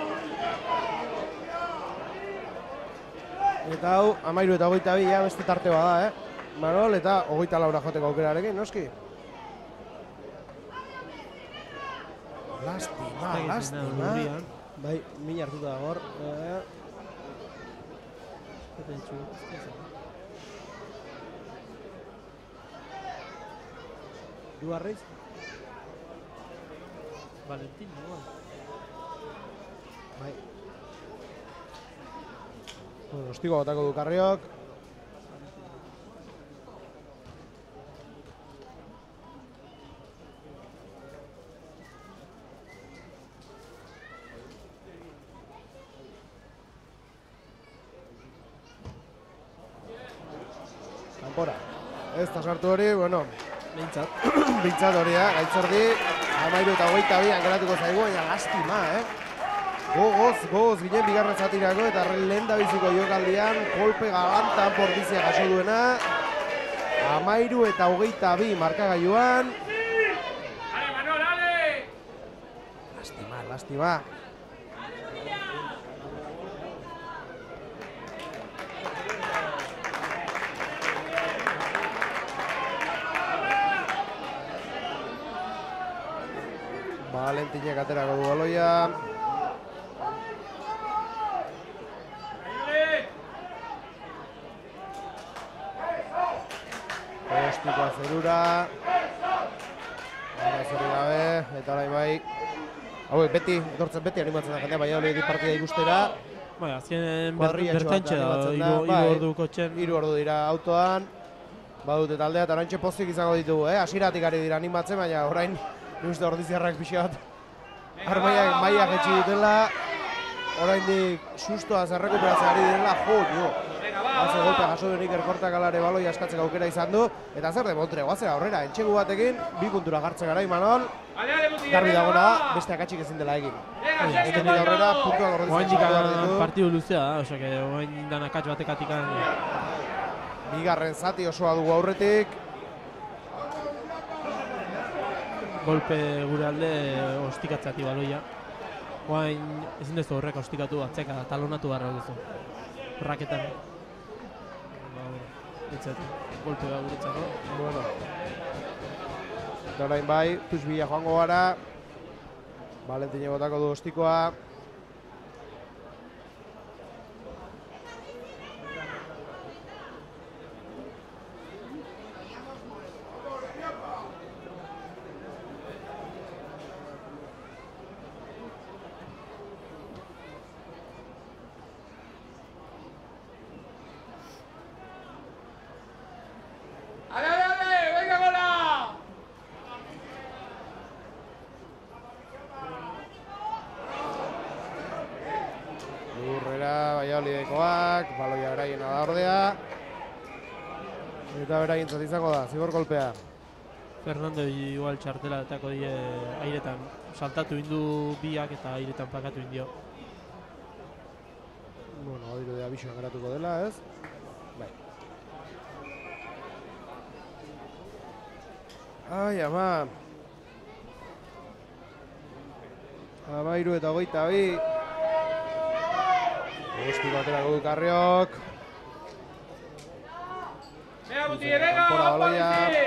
Eta hau, amairu eta hogeita bi, ja, beste tarte bada, eh? Manol, eta hogeita laura joteko aukerarekin, noski? Lastima, lastima. Bai, min hartuta gor. Eh. Eta entxu, ez da. Du Arraiz? Valentin, igual. Bai. Bueno, ostiko botako du Karriok. Kanpora. Ez da sartu hori, bueno, Behintzat. bintzat hori da, gaitzordi, amairu eta hogeita bi ankeratuko zaigu, baina lastima, eh? Gogoz, gogoz ginen bigarren zatirako eta lehen da biziko jokaldian, kolpe galantan Anpordizia jaso duena. Amairu eta hogeita bi markagailuan. ¡Ale, Manol, ale! Lastima, lastima. Valentinek aterako du baloia. Ostikoa zerura. Baina zuri gabe, eta orain bai. Hauek beti, etortzen beti animatzen da jendea, baina hori partida ikustera. Bai, azken Kuadrillatxo bat bertantxe da, animatzen da, hiru bai. ordu kotxen. Hiru ordu dira autoan. Badute taldea eta oraintxe pozik izango ditugu, eh? Hasieratik ari dira animatzen, baina orain nik uste ordiziarrak pixka bat armaiak maiak etxi dutela. Oraindik sustoaz errekuperatzen ari direla, jo, jo. Haze golpe jaso denik erkortak alare baloi askatzeko aukera izan du. Eta zer de Montre, goazera aurrera, entxegu batekin, bi puntura jartzen gara Imanol. Garbi dagona da, beste akatsik ezin dela egin. Hemendik aurrera puntuak Oraindik ordezkatzen ditu. partidu luzea da, osea que orain dan akats batekatik Bigarren zati osoa dugu aurretik. golpe gure alde ostikatzeati baloia. Orain ezin dezu horrek ostikatu atzeka talonatu barra duzu. Raketan. Ba, etzat golpe da guretzako. Bueno. Eta orain bai, Tusbila joango gara. Valentine botako du ostikoa. ¡Ale, ale, ale! ¡Venga, bola! Lurrera, Valladolidekoak, baloia beraiena da ordea. Eta beraientzat izango da, zigor kolpea. Fernando igual txartela etako die airetan saltatu indu biak eta airetan pakatu indio. Bueno, adiru de abixoan geratuko dela, ez? Bai. Ai, ama. Amairu eta hogeita bi. Guzti baterako du Karriok. ¡Venga, Guti, venga! Kanpora ¡Opa, baloia. Guti!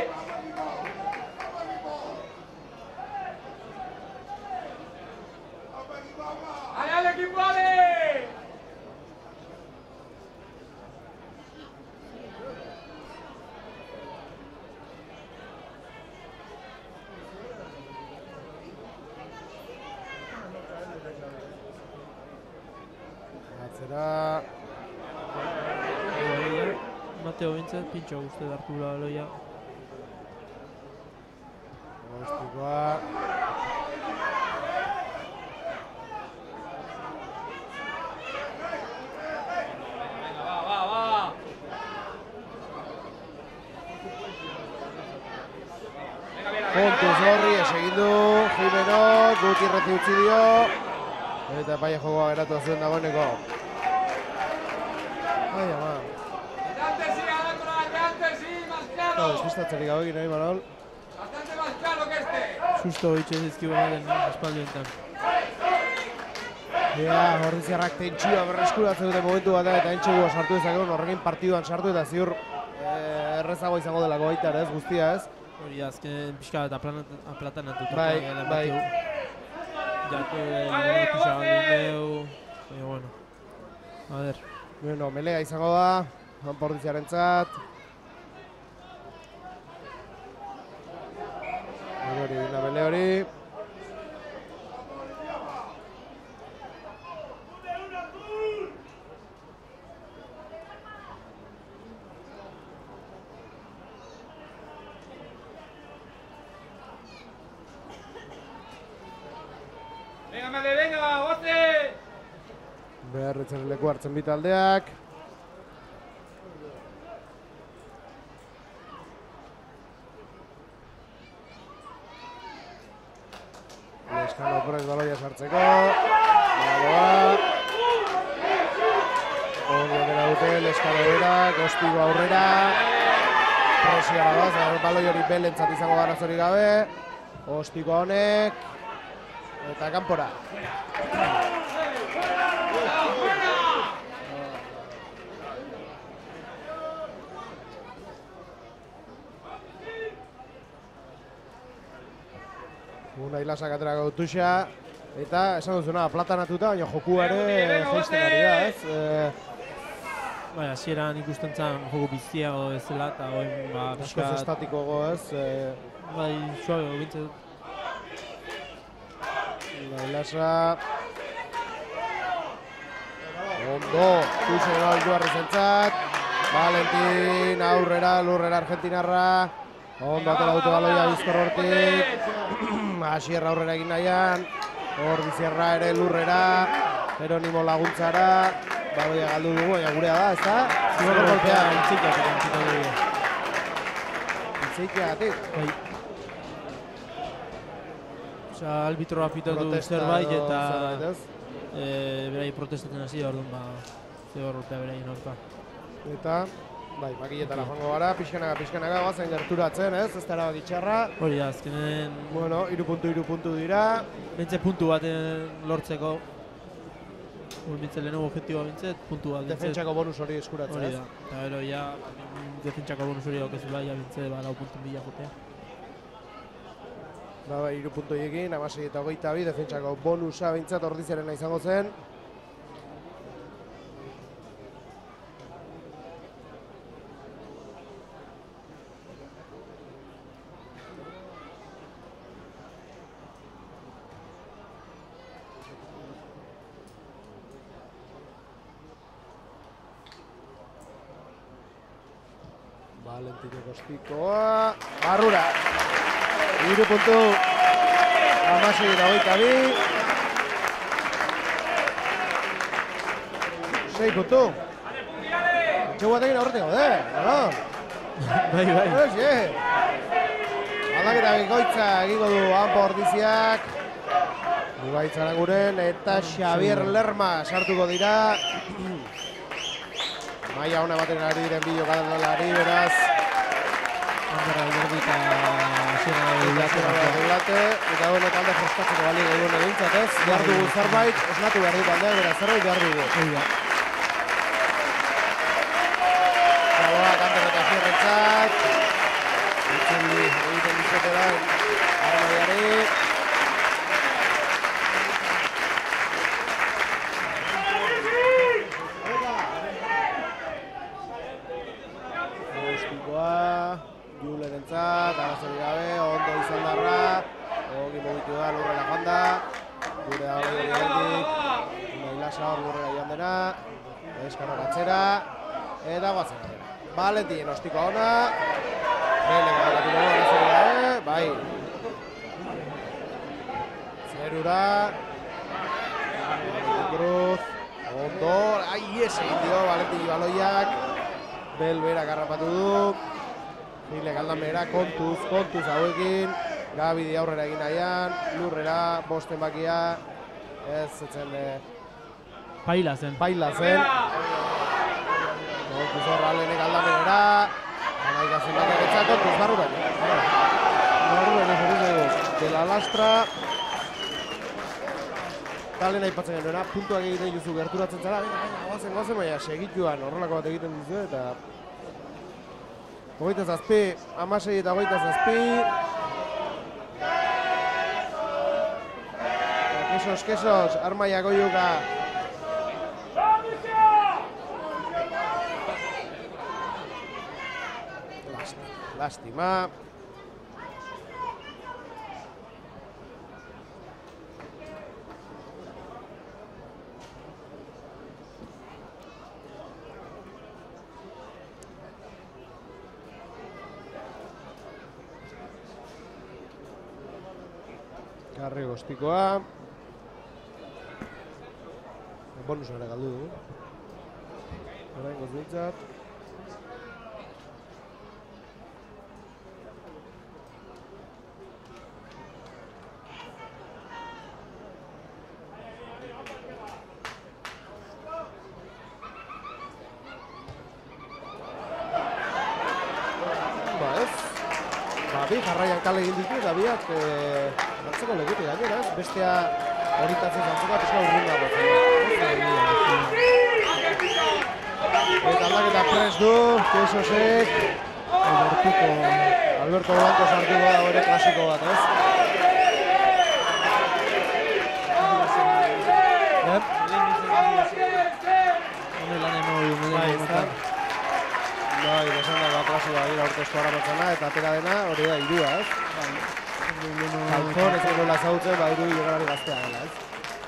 ¡Ale, ale, equipo, ale! Atzera. Mateo bintzat, pintxo guzti dartu gula baloia. Ostikoa. Va, va, va! Kontuz horri, esegin du, Jimenok, Gutierrezi utzi dio. Eta epaile jokoa geratu zuen dagoeneko. Ai, ama. ¡Adelante sí, Adácora! ¡Adelante sí! ¡Más Eta claro! despistatzerik gauekin, nahi, Manol. ¡Bastante más claro que este! Susto hitxe dizkigu den espaldientan. Ea, Ordiziarrak tentsioa berreskuratzen dute momentu bat eta entxegua sartu dezakegun horrekin partiduan sartu eta ziur eh, errezagoa izango delako baita ere, ez guztia, ez? Hori da, azken pixka eta aplatanatu. Bai, bai. Jako Vale, minutu Jose! xabaldu deu. Baina, bueno. A ver. Bueno, melea izango da, Ordiziaren tzat. Hori, bina mele hori. ¡Venga, Male, venga, Jose! Beharritzen leku hartzen bi taldeak. Leskano prez baloia sartzeko. Baloa. Hori atera dute, Leskano berak, Ostigo aurrera. Presioa da, baloi hori belentzat izango da arazorik gabe. Ostigo honek. Eta kanpora. Una ilasak aterako tuxa, eta esan duzuna, platanatuta, baina jokua ere jaisten ari da, ez? E, Bai, hasieran ikusten zen joku biztiago ez dela, eta oin, ba, askoz pixka... estatikoago, ez? E, Bai, suabe, bintzat. una ilasa... Ondo, tuxe da Joarri zentzat. Valentin aurrera, lurrera Argentinarra. Ondo atera dute baloia bizkor hortik. Asierra aurrera egin nahian. Ordizierra ere lurrera. Jeronimo laguntzara. Baloia galdu dugu, baina gurea da, ez da? Zigor golpea. Intzikiak eta entzita dugu. Intzeikiagatik. Bai. Osa, albitroa pitatu Protesta zerbait edo eta zerbait, ez? e, berai protestatzen hasi da, orduan ba, zigor urtea beraien aurka. Eta, bai, makilletara joango gara, pixkanaka, pixkanaka, guazen gerturatzen, ez? Ez da erabaki txarra. Hori da, azkenen... Bueno, hiru puntu, hiru puntu dira. Bentze puntu baten lortzeko. Bintze lehenengo objektiboa bintzet, puntu bat bintzet. Defentsako bonus hori eskuratzen, Hori ez? da, eta gero ja, defentsako bonus hori daukezula, ja bintze, ba, lau puntun bila jotea. Ba, bai, hiru puntu egin, amasei eta hogeita bi, defentsako bonusa bintzat ordiziarena izango zen. Valentino Kostikoa, barrura. Hiru puntu, amasei eta hogeita bi. Sei puntu. Etxe guatekin aurretik gaude, no? Bai, bai. Oxe! Aldaketa bikoitza egingo du Anpo Ordiziak. Ugaitzara guren eta Xavier Lerma sartuko dira. Maia ona baten ari diren bideo kadalari, beraz. Anderra alderdi eta xera Eulate, eta bueno, talde prestatzeko bali gaiun egintzat, ez? Behar dugu zerbait, osnatu behar du talde, beraz zerbait behar dugu. Hori da. Zaboak Ander eta Xerrentzat. Itzen di, egiten dizete da, armaiari. Julerentzat, arazori gabe, ondo izan darra, ogi mugitu da, lurrera joan da, gure da hori egitik, Mailasa hor lurrera joan dena, eskarrak atzera, eta guazen. Valentin, ostikoa ona, Belek agakatu dugu, arazori gabe, bai. Zerura, Cruz, ondo, ai, ez egin dio, Valentin baloiak, Bel berak harrapatu du, Hilek aldan behera, kontuz, kontuz hauekin, Gabidi aurrera egin nahian, lurrera, bosten bakia, ez zetzen e, Paila zen. baila zen. Kontuz horra alenek aldan behera, anaik azen bakiak etza, kontuz barruran. Barruran ez hori dugu, de la lastra. Talen aipatzen genuena, puntuak egiten juzu gerturatzen zara, goazen, goazen, baina segituan horrelako bat egiten duzu eta hogeita zazpi, amasei eta hogeita zazpi. Kesos, kesos, armaiak oiuka. Lastima. Garri gostikoa. Bonusa ere galdu dugu. Orain gozbintzat. Ba ez. Ba bi jarraian kale egin ditu eta biak antzeko lekutik gainera, ez? Bestea horitatzen zantzuka pizka urrun dago. Eta aldaketa prest du, Kesosek. Albertuko, Alberto Blanco sartuko da bere klasiko bat, ez? Hone lan emo du, Bai, ezta? Bai, besan dago klasikoa dira urtezko haramatzana eta atera dena hori da irua, ez? Falcon ez duela zautzen, badiru jokalari gaztea dela, ez?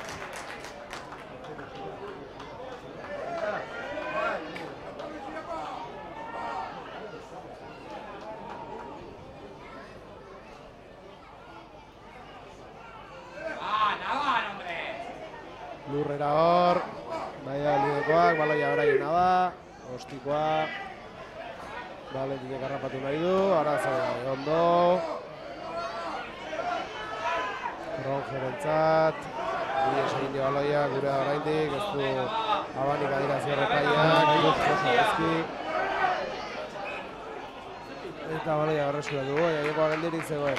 Lurrera hor, baina lidekoak, baloia beraien da, ostikoa, Valentin harrapatu nahi du, arazo ondo. Ronjerentzat. Ies egin dio baloia, gure oraindik, ez du abanik adirazio errepaiak, oso ezki. Eta baloia horrezula dugu, jaiekoa geldirik zegoen.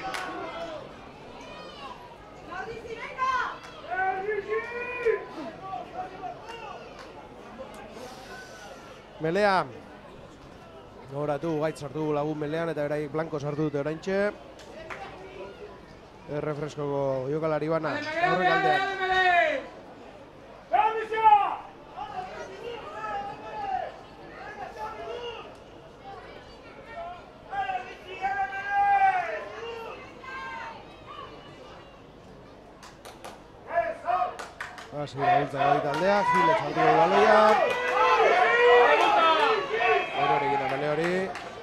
Melea. Gogoratu, gaitz sartu dugu lagun melean eta beraiek blanko sartu dute oraintxe. Errefreskoko jokalari bana, aurrek aldean. Hasi da bultza gari taldea, Gile txaltu dugu baloia. Hori egin da mele hori.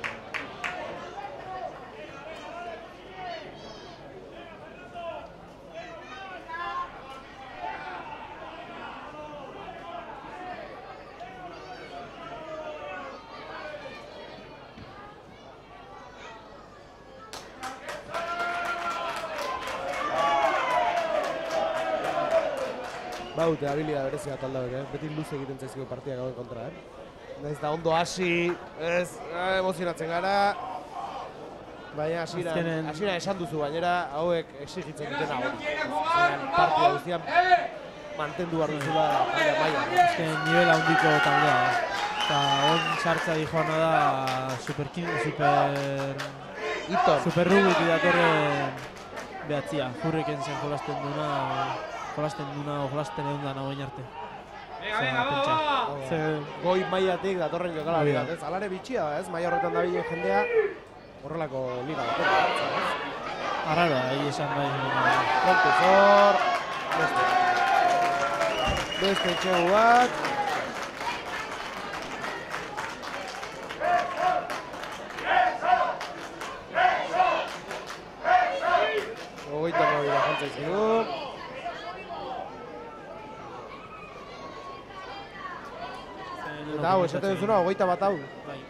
Baute habilidad berezia taldeak, eh? Beti luze egiten zaizkiko partidak hauen kontra, eh? Naiz da ondo hasi, ez, eh, emozionatzen gara. Baina hasieran hasieran esan duzu, gainera hauek exigitzen dutena hori. Partida guztian mantendu behar duzula taldea maila. Azken nivel handiko taldea, eh? Eta on sartza di joana da superkin, super... Iton. Super rubik datorren behatzia. Jurreken zen jolasten duna, jolasten duna, jolasten egun da nagoen arte. Goi mailatik datorren jokalari bat, ez? Alare bitxia da, ez? Maila horretan dabilen jendea horrelako liga bat. Arraroa, egia esan bai. Kontuz hor, beste. Beste txegu bat. Ogoita mobila jantzai zigu. Eta hau, esaten duzuna, hogeita bat hau.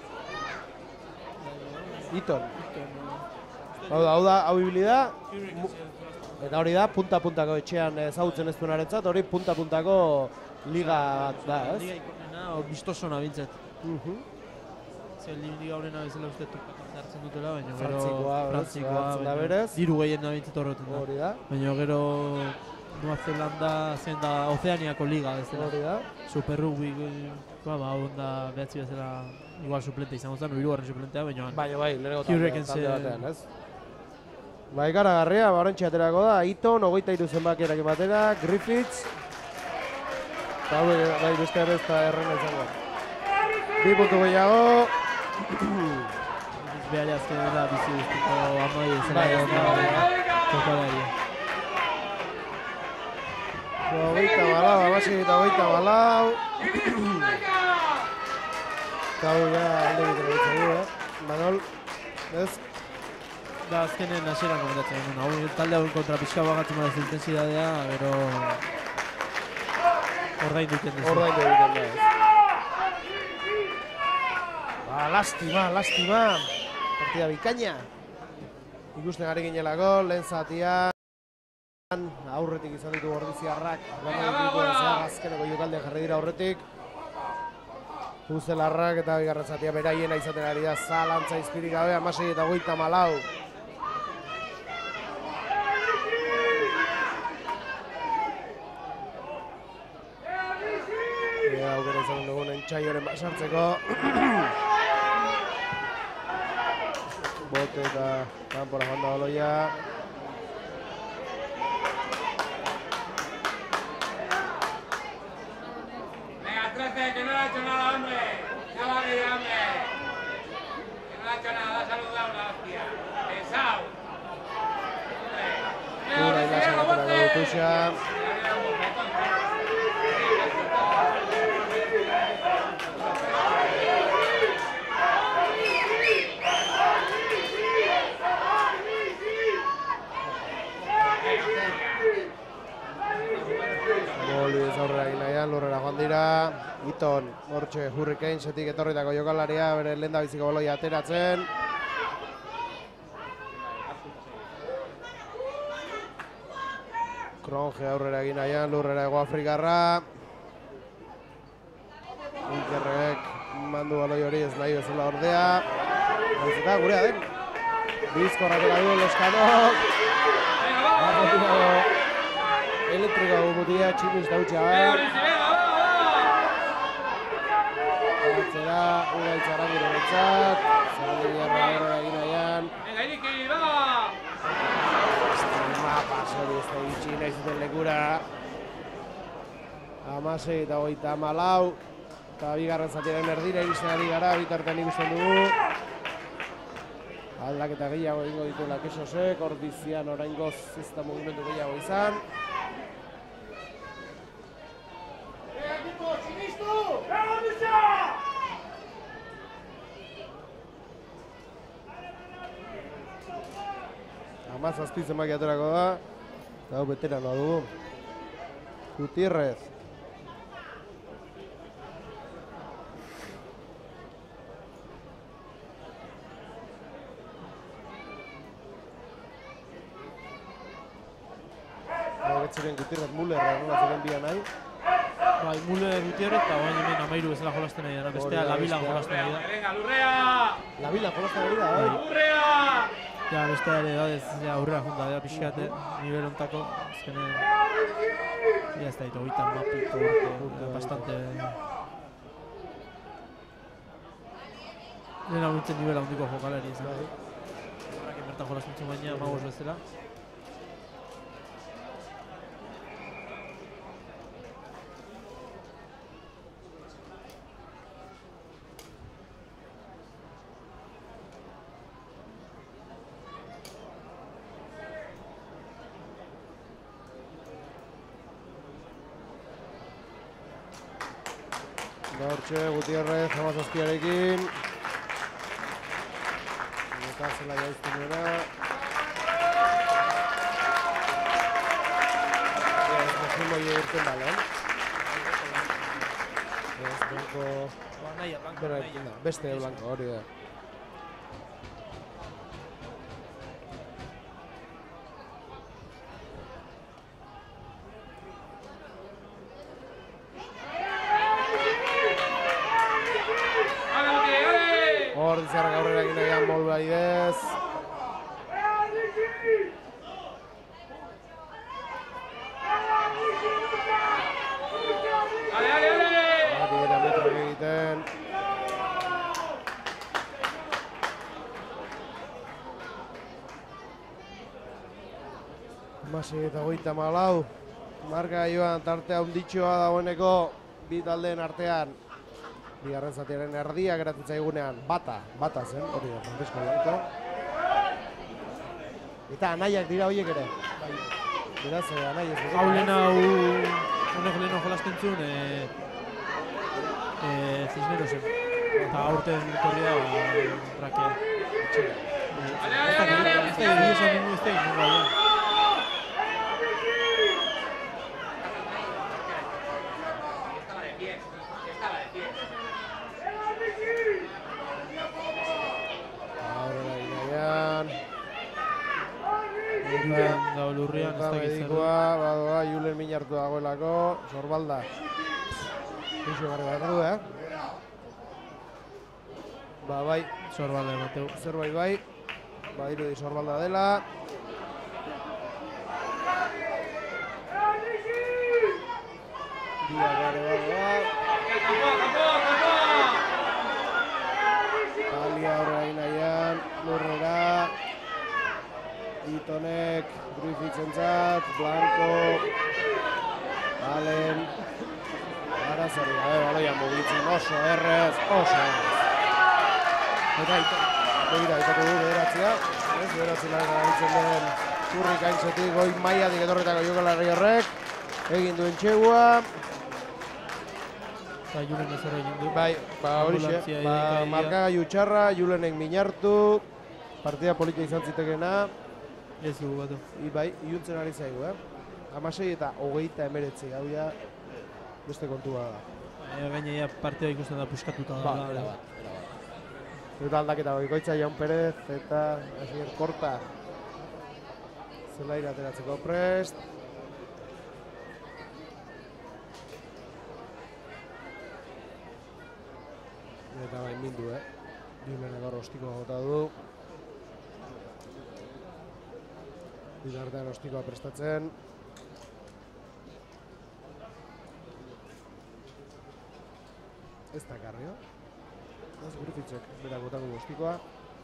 Iton. Hau da, hau da, hau ibili da. Eta hori da, punta-puntako etxean ezagutzen ez duenarentzat, hori punta-puntako liga bat da, ez? Liga ikonena, bistoso nabiltzet. Zer liga horrena bezala uste tupakatze hartzen dutela, baina gero... Frantzikoa, hartzen da berez. Diru gehien nabiltzet horreten da. Hori da. Baina gero... Nueva Zelanda zen da Ozeaniako liga ez dela. Hori da. Super rugby, ba, ba, onda behatzi bezala igual suplente izango zen, hirugarren suplentea, baina... Baina bai, lehenengo talde batean, ez? Ba, ikaragarria, barentxe aterako da, Iton, hogeita hiru zenbakiak batera, Griffiths. Eta hau, bai, beste ere ez da errena izango. Bi puntu gehiago. Behale azken da bizi guztiko amai ezela egon da jokalaria. Hogeita balau, abasi eta hogeita balau. Eta hau ja alde egiten egiten du, eh? Manol, ez? Da azkenen hasieran komentatzen genuen, hau talde hauen kontra pixka bagatzen badaz intensidadea, gero... Ordain duten duzu. Ordain duten da, ez? Ba, lastima, lastima. Partida bikaina. Ikusten gari ginelako, lehen zatian. Aurretik izan ditu Ordiziarrak, lana ditu azkeneko jokaldean jarri dira aurretik. Puzelarrak eta bigarren zatia beraiena izaten ari da, zalantza izpirik gabe, hamasei eta hogeita hamalau. Ea aukera izan dugun entxaioren basartzeko. Bote eta kanpora joan da baloia. Que no le ha hecho nada, hombre. Ya va a ir, hombre. Que no le ha hecho nada, ha saludado la hostia. Pesado. Pura y la sacatura de Butuxa. Gol bidez aurrera egin nahian, lurrera joan dira. Iton, hortxe, Hurricanesetik etorritako jokalaria, bere lehendabiziko baloia ateratzen. Ronge aurrera egin nahian, lurrera Ego Afrikarra. Inkerrek mandu baloi hori ez nahi bezala ordea. Eta gurea den. Bizkorrakera du Leskanok. Elektrika gutia, txipuz da utxa bat. Atzera, ura itxarra gure betzat. Zaldi bigarra aurrera egin nahian. Pasori ez da itxi nahi zuten lekura. Hamasei eta hogeita hamalau. Eta bigarren zatiaren erdira iristen ari gara, bitartean ikusten dugu. Aldaketa gehiago egingo dituela Kesosek, hor bizian oraingoz ez da mugimendu gehiago izan. Hamazazpi zenbaki aterako da. Eta hau beteranoa dugu. Gutierrez. Betziren Gutierrez Mullerra, nola ziren bian nahi. Bai, Muller Gutierrez eta baina hemen amairu bezala jolasten nahi da, bestea Labilan jolasten nahi da. Venga, Lurrea! Labilan jolasten nahi da, bai. Lurrea! Ja, bestea ere da, ez aurrera junta da, pixkate, nivel ontako, azkenen... Ya ez da, ito, oitan mapiko urte, bastante... Lehen hau nintzen nivel handiko jokalari izan. Horrak inbertan jolasten zuen baina, magos bezala. Hortxe, Gutierrez, hamazazpiarekin. Eta zela jauzten duena. Ez mozin boi egurten balen. Ez, blanko... Beste blanko, hori da. Ordizarrak aurrera egin nahian Molu Baidez. Batik eta metroak egiten. Hamasei eta hogeita hamalau. Marka joan tartea handitxoa dagoeneko bi taldeen artean. Bigarren zatiaren erdia geratzen zaigunean, bata, bata zen, hori da, Francisco Blanco. Eta anaiak dira horiek ere. Beraz, anai ez dut. Hau lehen hau, honek lehen hau jolasten zuen, Cisnerosen. Eta aurten torri da, Rakea. Ez da, ez da, ez da, ez da, Lurrian, ez da medikoa, badoa, Julen minartu dagoelako, Sorbalda. Eixo garri bat du, eh? Ba, bai. Sorbalda emateu. Zerbait bai. Badiru di Sorbalda dela. Dia gare badoa. Talia horre hain nahian, lurrera. Itonek, Griffitzentzat, Blanco, Allen, Arazari gabe baloian mugitzen oso errez, oso errez. Eta begira, izatu du bederatzea, ez, bederatzi lan garabitzen den Turrik Aintzetik goi maiatik etorretako jokalari horrek, egin duen txegua. Eta Julen ez ere egin du. Bai, ba horixe, ba markagailu txarra, Julenek minartu, partida polita izan zitekena. Ez dugu batu. Bai, iuntzen ari zaigu, eh? Hamasei eta hogeita emeretzi, hau ja beste kontua da. Gaina partida ikusten da puskatuta da. Ba, erabat, erabat. Eta aldaketa goikoitza Jaun Perez eta Asier Korta zelaira ateratzeko prest. mindu, eh? Julen gaur ostikoa gota du. Bidartean ostikoa prestatzen. Ez da karrio. Ez Griffithsek berak botako du ostikoa.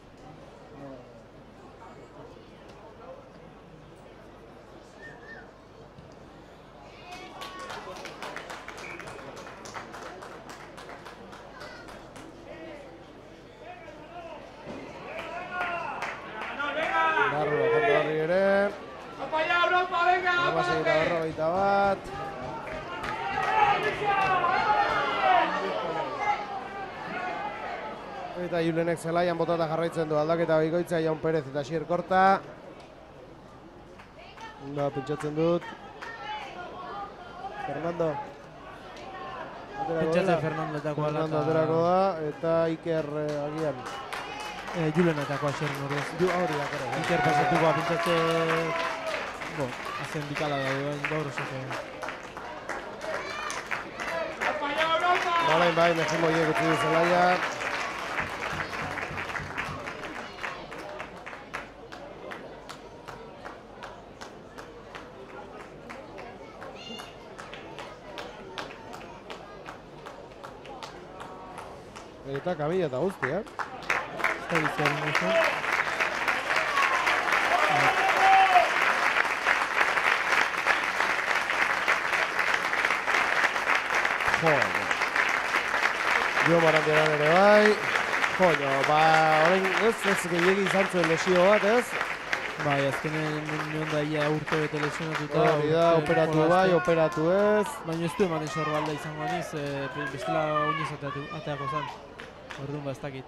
Eta Julenek zelaian botata jarraitzen du aldaketa bikoitza Jaun Perez eta Xier Korta. Da, pentsatzen dut. Fernando. Pentsatzen Fernando etakoa. Fernando aterako da, eta Iker eh, agian. Eh, Julen etakoa Xier norez. Ju, hori da, kero. Iker pasatukoa pentsatze... Bo, azen bikala da, gaur osoke. Balain bai, Mejimo hiek utzi du zelaia. Eta kabila eta guzti, eh? Ez da bizaren duzu. Joder. Jo Barandiaran ere bai. Joder, ba, orain ez, ez gehiagi izan zuen lesio bat, ez? Bai, azkenen nion da ia urte bete lesionatuta. Hori da, operatu bai, operatu ez. Baina ez du ematen sorbalda izango aniz, bestela oinez ateako zen. Orduan ba ez dakit.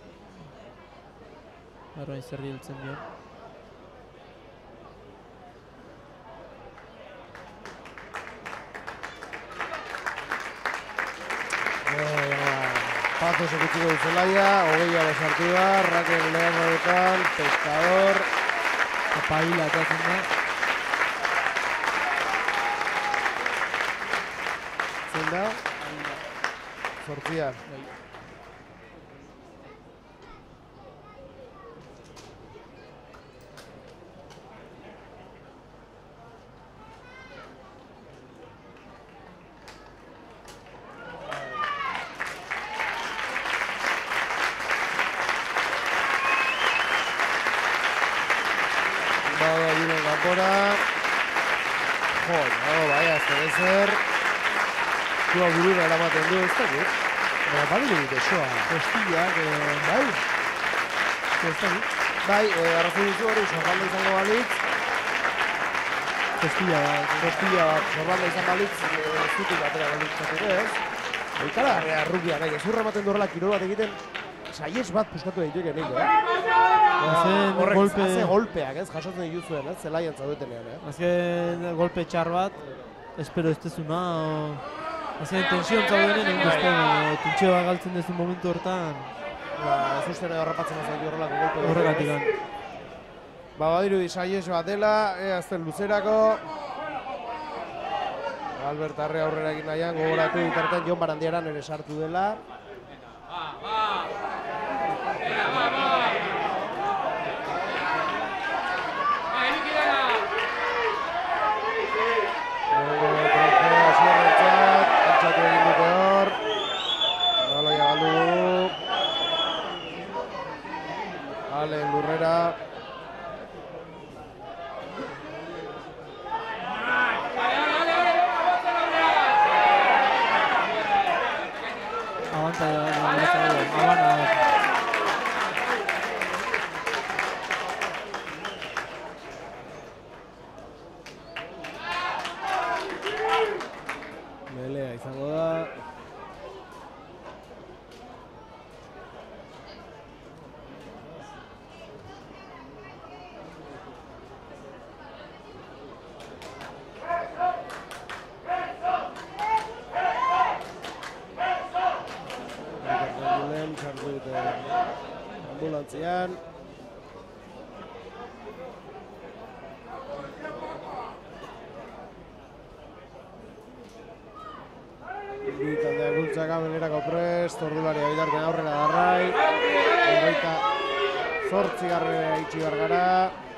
Arroain zerri heltzen dion. Pazos ekutziko du zelaia, hogeia besartu da, Raken lehen rodetan, Pescador. Paila atatzen da. Zein da? Zortzia. Bada Julen Gapora. Joder, no, baina, zer ezer. Zua burura eramaten du, ez dakit. Baina, bali dut esoa. Kostillak, Bai? ez dakit. Bai, arrazoi duzu hori, sorbalda izango balitz. Kostilla bat. Kostilla bat, sorbalda izan balitz, ez dutik atera balitzatuk ez. Oikara, arrukia, nahi, ezurra ematen du horrela kirol bat egiten, saies bat puskatu daituek nik, eh? Azken Horrek, golpe... haze golpeak, ez, jasotzen dituzuen, ez, zelaian zaudetenean, eh? Azken golpe txar bat, espero ez dezuna, azken tension zaudenen egin duzten, tintxe bat galtzen dezun momentu hortan. Ba, ez uste nahi horrepatzen azaitu horrelako golpe. Horregatik gan. Ba, badiru saies bat dela, e, azten luzerako. Albert Arre aurrera egin nahian, gogoratu bitartean Jon Barandiaran ere sartu dela. Ale, lurrera. Aguanta, abana. Melea izango da. Sartu dute ambulantzian. Bi taldeak Zuntzaka belerako prest, ordularia bidarken aurrera darrai. Hogeita zortzi garrera itxi bargara.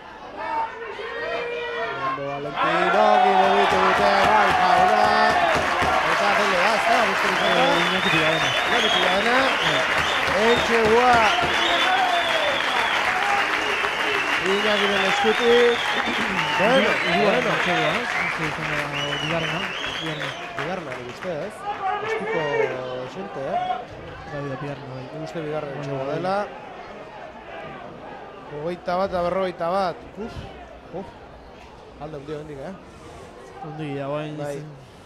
Ondo Valentino, gide ditu dute, bai, jauna. Eta dele da, ez da, beste bizarra. Iñaki Tigadena. Iñaki Tigadena. Eitxegua. Iñakiren eskutik. Bueno, bueno. Bigarrena. Bigarrena, nik uste, ez? Estuko xente, eh? Bai, bigarrena, bai. Nik uste bigarren etxego dela. Hogeita bat eta berrogeita bat. Uf, uf. Alde hundio hendik, eh? Ondi, hauain... Bai.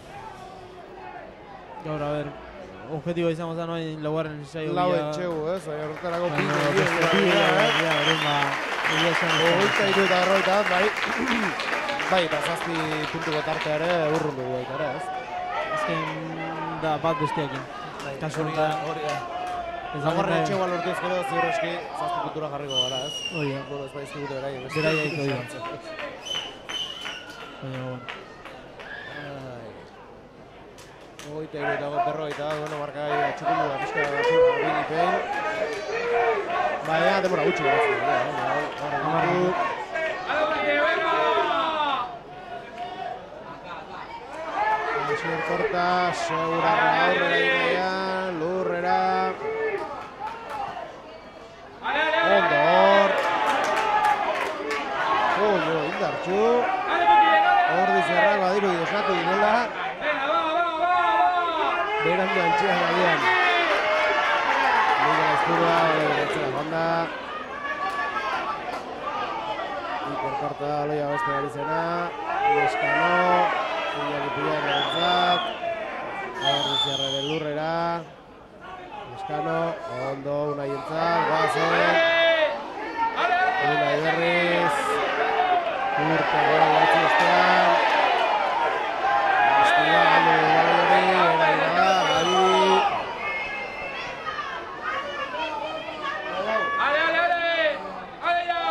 Gaur, a ber, objetibo izango zen hain laugarren saio Lau bila... etxegu, ez? Baina horretarako Baina, pinko beste dira, bila, eh? ja, hori ba... egia esan- Hogeita hiru eta berrogeita bat, bai. Bai, eta zazpi puntuko tartea ere urrun dugu baita ere, ez? Azken da bat besteakin. Kasu Hori da, honetan... hori da. Ez Lagarren da etxegoa lortuz gero, ziur eski zazpi puntura jarriko gara, ez? Hori da. Bueno, ez baizki gute berai. Beraiek hori da. Baina, bueno. Hogeita hiru eta berrogeita bat, bueno, marka gai atxukundu da, pixka batzuk abilipein. Baina, demora gutxi geratzen dira, eh? Gaur ditu. Asier korta, segurarra aurrera inaian, lurrera. Ondo hor. Ondo, indartxu. Hor dizerrak badiru desatu direla. Berandu antxean agian. Miguel Azkurua, beretzera banda. Iker korta, loia beste ari zena. Eskano. Iñaki Pilar erantzat. Hor dizerrere lurrera. Eskano, ondo, unai entzat, guazen. Unai berriz. Urte gora batzi estean. Estia, alde gara hori, eraila da, Gabi. Ale, ale, ale! Ale, yo!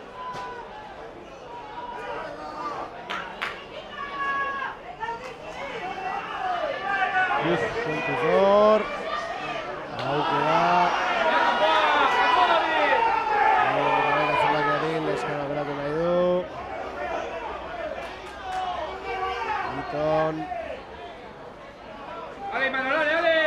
Uf, kontuz hor. Hauke da. Gaira zenbakiarin, Eskano beratu nahi du. Iton. Ale, Manol, ale, ale!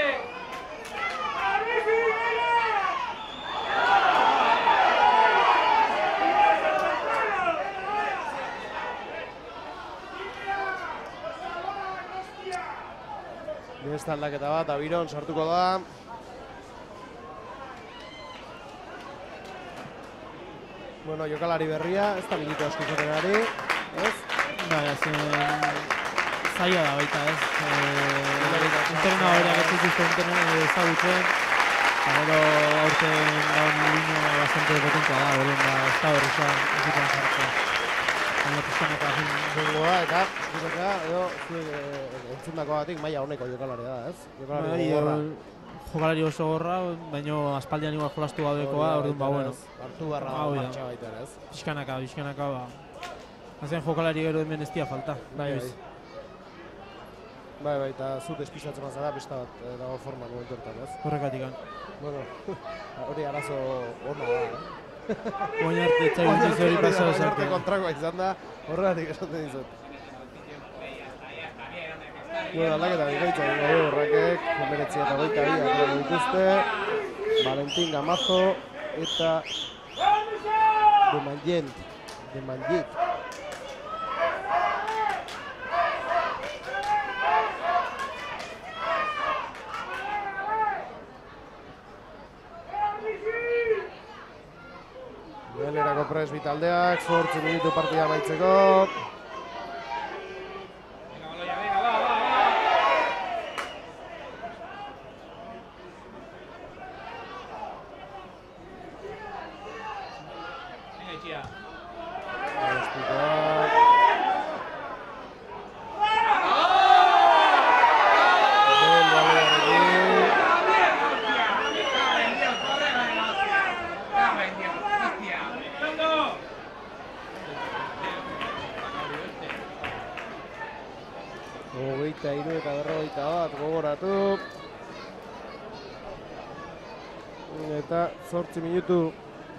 Beste aldaketa bat, Abiron sartuko da. Bueno, jokalari berria, ez da minutu asko izaten ari, ez? Bai, azken... zaila da baita, ez? Interna horiak ez dituzte ezagutzen. Eta gero aurten daun linea bastante potentzia da, horren da, ez da horreza, ez duten jartzen. Baina pizkanaka fin... Zengo da, eta, eskutaka, edo, zuek entzundako batik maila honeko jokalaria da, ez? Jokalari Bai, gogorra. jokalari oso gorra, baina aspaldian igual jolastu gabekoa, orduan ba, bueno. Hartu barra Hau da. martxa baita ere, ez? Pixkanaka, pixkanaka, ba... Hazen jokalari gero hemen ez dia falta. Bai, bai. Bai, bai, eta zu despistatzen bazara, besta bat eh, dago forma momentu hortan, ez? Horrekatik an. Bueno, hori arazo ona da, eh? Oin arte, etxai gutxiz hori paso Oin arte esarte. kontrakoa izan da, horregatik esaten dizut. Bueno, aldaketa bikoitza egin dugu horrakek, hemeretzi eta hogeita bi atera dituzte, Valentin Gamazo eta De Mangent, De Mangent. Belerako pres bitaldeak, zortzi minutu partida amaitzeko. Venga, Baloia, venga, va, va, va! Venga, Itxia. Astutak. Del Baloiarekin. Hogeita hiru eta berrogeita bat gogoratu. Eta zortzi minutu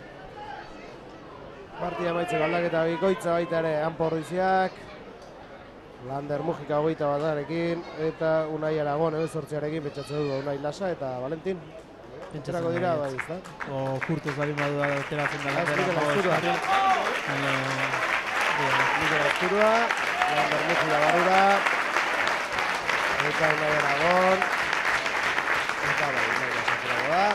partida amaitzeko aldaketa bikoitza baita ere Anpordiziak. Lander Mujika hogeita batarekin eta Unai Aragon ebezortziarekin pentsatzen du Unai Lasa eta Valentin. Pentsarako dira, bai, ez da? O kurtez bali badu ateratzen da Mikel Asturua. Mikel Asturua, Lander Mujika barrura. Eta Unai Aragon. Eta bai, Unai Lasa aterago da.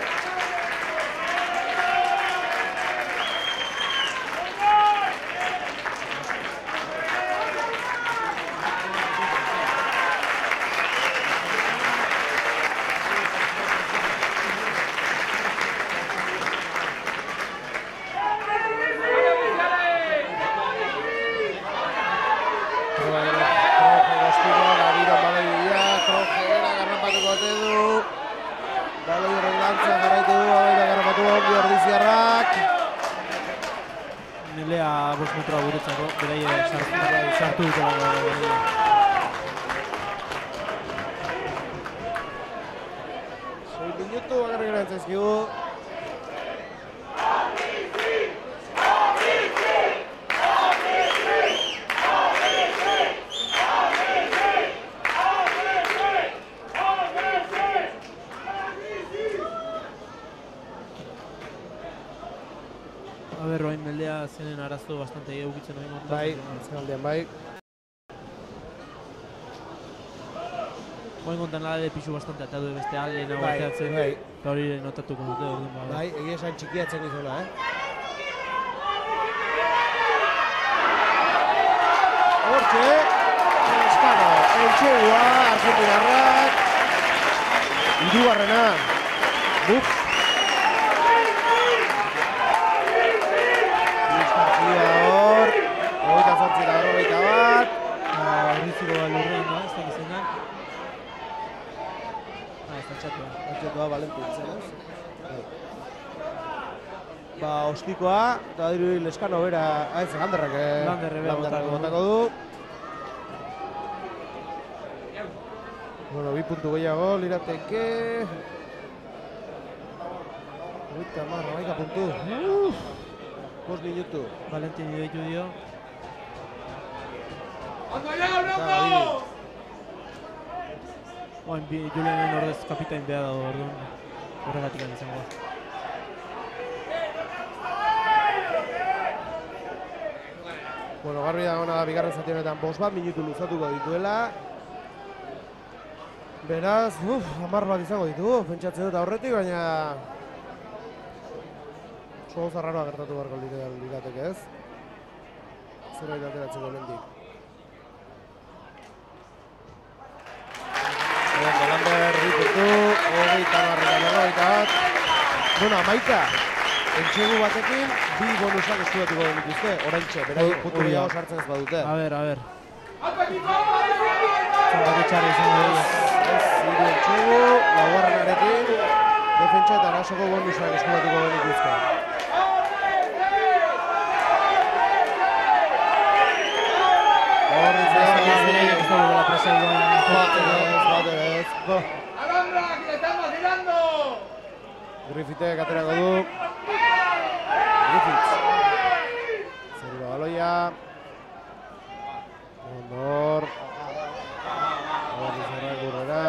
Nelea bost metroa guretzako, beraiek sartu dutela. Sei minutu bakarrik geratzen zaizkigu. A ber, oain Meldea zenen arazo bastante eukitzen hori montan. Bai, azkenaldian bai. Oain kontan alde pixu bastante atatu de beste alde nago Bai, ateatzen. bai. Eta hori notatuko dute orduan ba. Bai, egia esan txikiatzen izola, eh? Hortxe, Eskano, Eltxegua, Argentinarrak. Hirugarrena. Buf. Hor, hogeita zortzi eta berrogeita bat. Horriziko lurrean da, ez dakiz zenan. Ah, ez da txatua. Txatua Valentin zen, ez? Ba, ostikoa, eta diru Leskano bera, ah, ez, Landerrak, eh? Landerre bera Landerrak botako botako du. Bueno, bi puntu gehiago, lirateke. Hogeita hamar, hamaika puntu. Uff! Bost minutu. Valentin ideitu dio. ¡Ondo ya, loco! Oain Julianen ordez kapitain beha dago orduan. Horregatik izango da. Bueno, garbi da ona da bigarren zati honetan bost bat minutu luzatuko dituela. Beraz, uff, hamar bat izango ditugu, pentsatzen dut aurretik, baina oso gauza raroa gertatu beharko lirateke, ez? Zerbait ateratzeko hemendik. Lander, bi puntu, hogeita hamar eta berrogeita bat. Bueno, hamaika. Eltsegu batekin, bi bonusak eskuratuko dituzte, oraintxe, beraiek puntu gehiago sartzen ez badute. A ber, a ber. Zenbatu txarra izango dugu. Ez, hiru Eltsegu, laugarrenarekin, defentsa eta arasoko bonusak eskuratuko dituzte. Horri Ez dugu dela presa igual. ¡Alondra, que le están vacilando! Griffithek aterako du. Griffiths. Zerro baloia. Ondor. Horri zerra gurrera.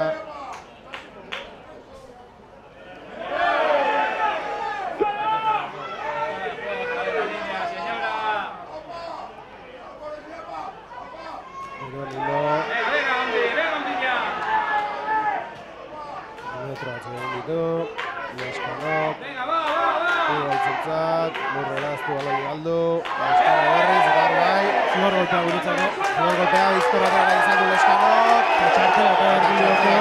Murreraztu baloi galdu, Leskano berriz, eta hor bai. Zigor golpea guretzako. Zigor golpea bizkorra atera izan du Leskanok. Eta txartela eta berbilioke.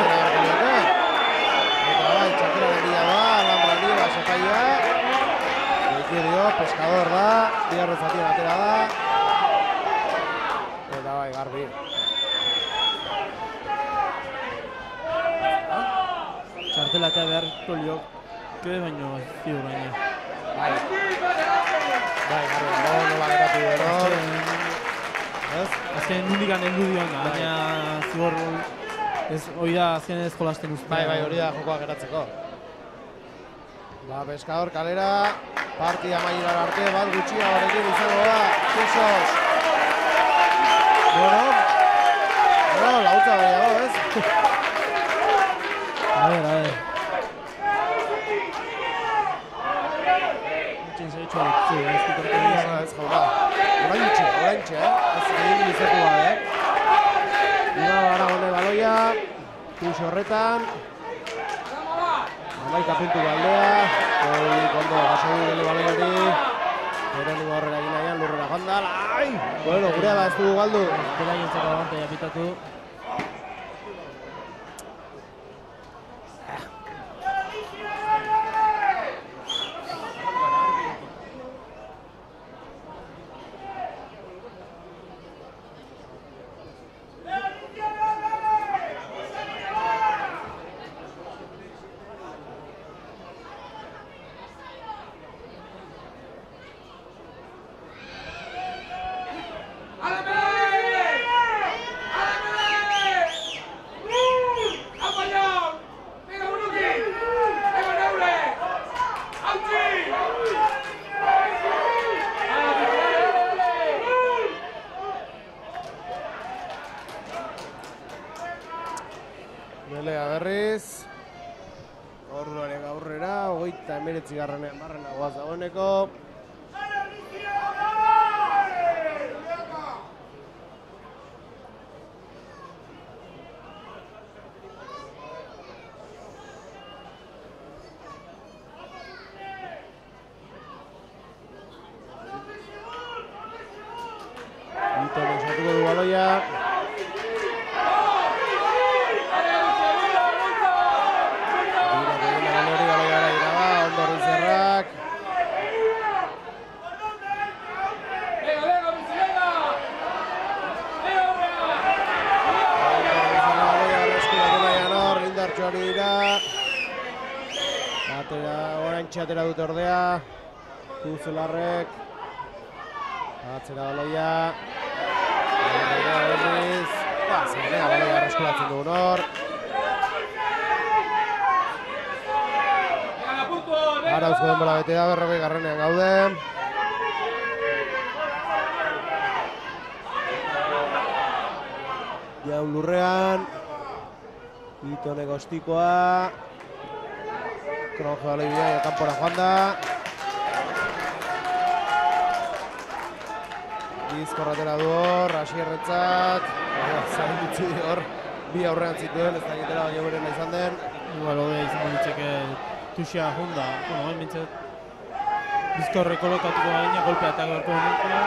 Eta bai, txartela berbila da, Alhambra Liga, sepaia. Deitu dio, Pescador da, bigarren zatien atera da. Eta bai, garbi. Txartela eta beharko lioke, baina ziur baina. Bai, bai, garbi, no, nola geratu deno. Azken nundikan heldu dioan, baina zigor hori da azken ez jolasten uzten. Bai, bai, hori da jokoa geratzeko. Ba, Pescador kalera, partida amaierar arte, bat gutxia horrekin izango da, Jesus. Bueno, bueno, lautza bai dago, ez? A ver, a ver. Itxen zaitxu hau, ez dutorko Ez dira. ez jauna, orain txe, orain txe, eh? Ez egin bizatu gabe, eh? Iba Aragone baloia, pix horretan. Amaika puntu baldea, hori kondo gasogu gele baloiari. Jeronimo horrela egin nahian, lurrera joan da, lai! Bueno, gurea da ez dugu galdu. Bera jentzako abantaia pitatu. Belea berriz. Orduaren aurrera, hogeita emeretzi garranean barren agoaz dagoeneko. Itonen sartuko du baloia. Atera dute ordea, Tuzelarrek, atzera baloia, berriz, zenea baloia arreskulatzen dugun hor. Arauzko denbora bete da, berrogei garrenean gaude. Jaun lurrean, Itonek ostikoa. Kronoje baloi bidea, kanpora joan da. Bizkorra atera du hor, Asierretzat. Zain dutzi hor, bi aurrean zituen, ez dakitera baina berena izan den. Igual hobea izango ditzeke tuxia junda. Bueno, hain bintzat bizkorre kolokatuko baina golpea eta gorko benukea.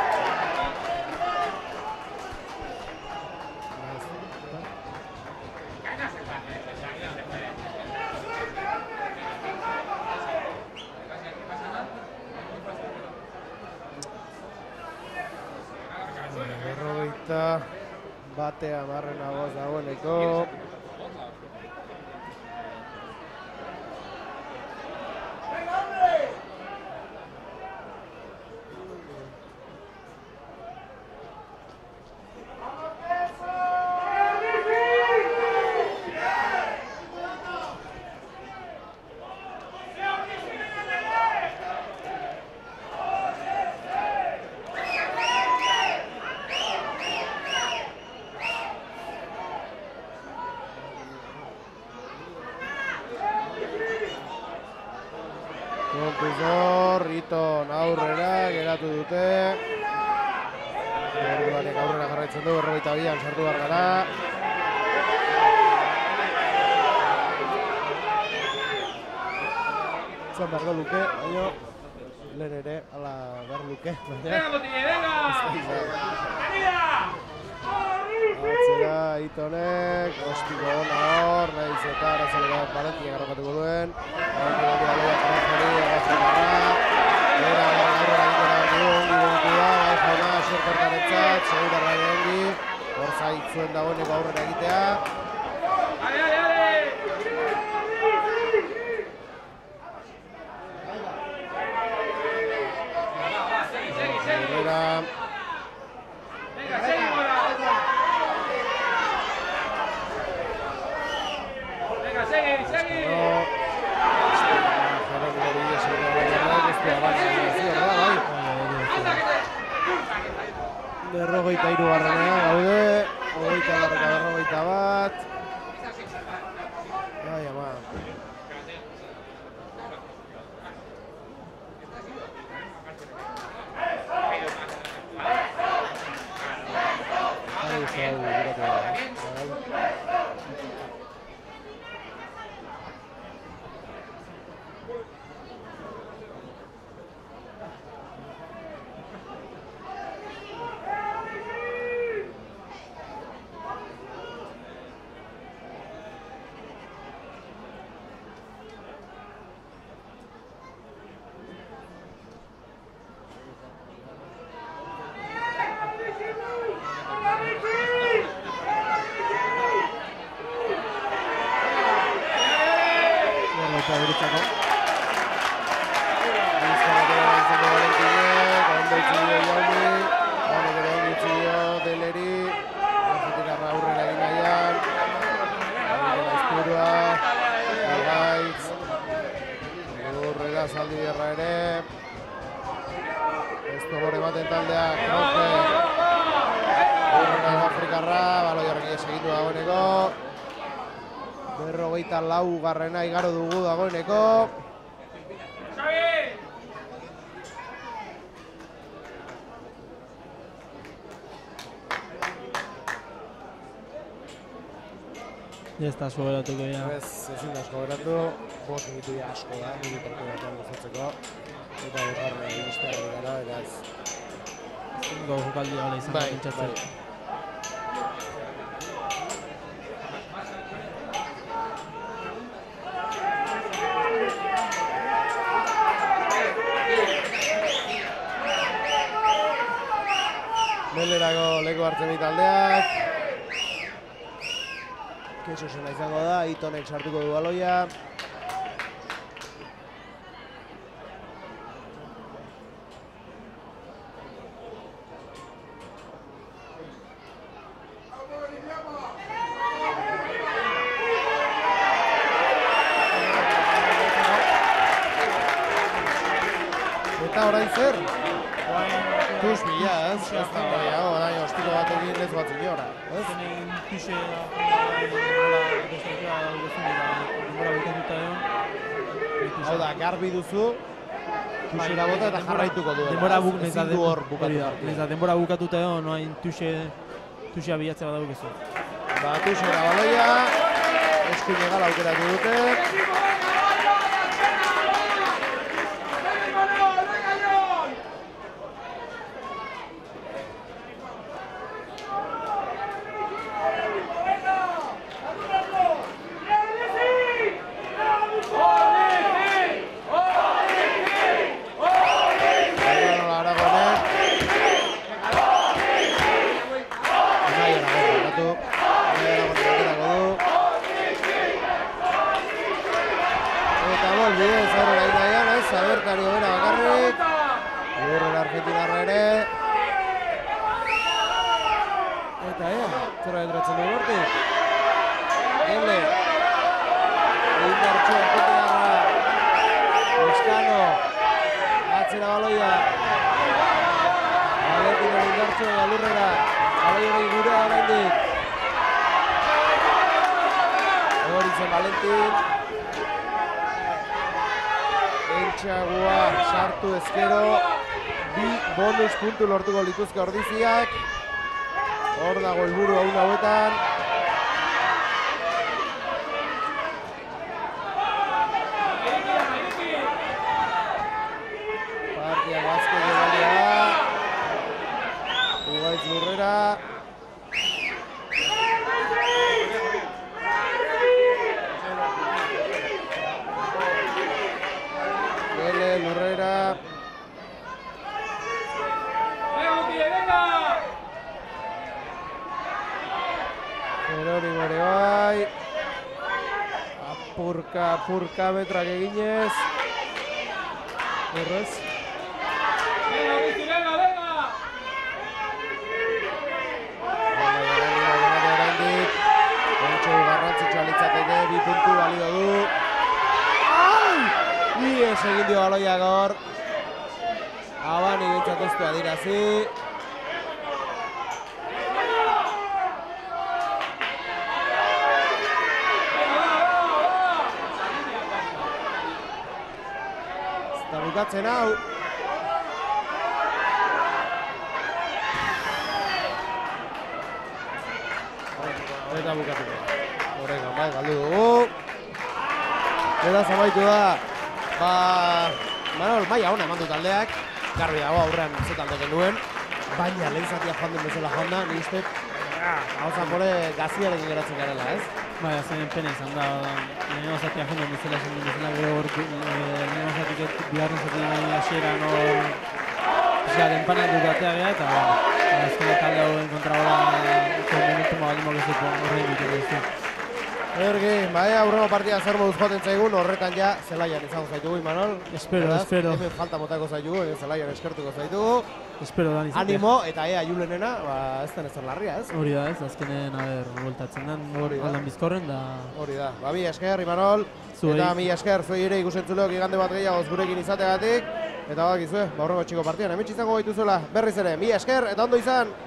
Batea marren agoz dagoeneko. Kontuzor, Iton aurrera, geratu dute. Orduanek aurrera jarraitzen du, berrogeita bian sartu behar gara. Zan behar luke, baina lehen ere, ala behar luke. Venga, Botille, venga! Atzera, Itonek, ostiko hona hor, nahiz eta arazale bat Valentia garrokatuko duen. Valentia bat baloia Kronojeari, agaziotarra. Era aurrera egitera bat dugu, ongi bontu da, bai jauna, Asierkortarentzat, segurarra ongi. Hor zaitzuen dagoeneko aurrera egitea. Ale, ale, ale! Segui, segui, segui! Aurrera. Venga, segui, Mora! Venga, segui, segui! Hirugarrenean gaude, hogeita barreka berrogeita bat. Ai, ama. Ai, zau, guratu da. Laugarrena igaro dugu dagoeneko. Ya está soberatuko ya. Ez, ezin da soberatu. Bost minutu ya asko da, minutarko batean gozatzeko. Eta borgarra iristea gara, eraz. Zingo jokaldi gara izan da pentsatzen. Melerako leku hartzen dit taldeak. Keso zena izango da, Itonek sartuko du baloia. Eta orain zer? Tus bila, ez? Ez da horiago, orain ostiko batekin ez bat zinora, ez? Zenen tuxe denbora destruktua denbora bukatuta egon. Hau da, garbi duzu, tuxera bota eta jarraituko du. Denbora buk ezin du hor bukatu partida. Denbora bukatuta egon, noain tuxe tuxea bilatzea badauk ezu. Ba, tuxera baloia, eskuin egal aukeratu dute. Sartu ezkero, bi bonus puntu lortuko lituzke ordiziak. Hor dago helburu hau hauetan. Partia bazko gebaldia da. Ugaitz Lurrera. Lurrera. Jerónimo ere bai. Apurka, apurka metrak eginez. Horrez. Garrantzitsua litzateke, bi puntu balio du. Ies egin dio baloia gaur. Abani bintzat ez du adirazi. Eta bukatzen hau. Eta bukatuko. Horregan, bai, galdu dugu. Eta zamaitu da, ba, Manol, maia hona eman du taldeak. Garbi dago aurrean ze talde genuen. Baina lehen zatia joan den bezala joan da, ni uste, hau zapore gaziarekin geratzen garela, ez? Bai, azenen pena izan da, lehenengo zatia joan den bezala esan den bezala, gero hor, lehenengo zatik bigarren zatik hasieran hor, pixka denpanatu gatea geha, eta azkena talde hauen kontra hola, momentu mabalimo gezutu horrein ditu gezu. Ergi, bai, aurrego partida zer moduz joaten zaigun, horretan ja zelaian izango zaitugu, Imanol. Espero, espero. Hemen falta motako zaitugu, zelaian eskertuko zaitugu. Espero da nizate. Animo, eta ea Julenena, ba, ez den ezer larria, ez? Hori da ez, azkenen, a ber, voltatzen den, Hori da. aldan bizkorren, da... Hori da, ba, mi esker, Imanol. Zuei. Eta mi esker, zuei ere ikusentzuleok igande bat gehiagoz gurekin izategatik. Eta bakizue, ba, horrego txiko partidan, hemen izango gaituzuela berriz ere, mi esker, eta ondo izan!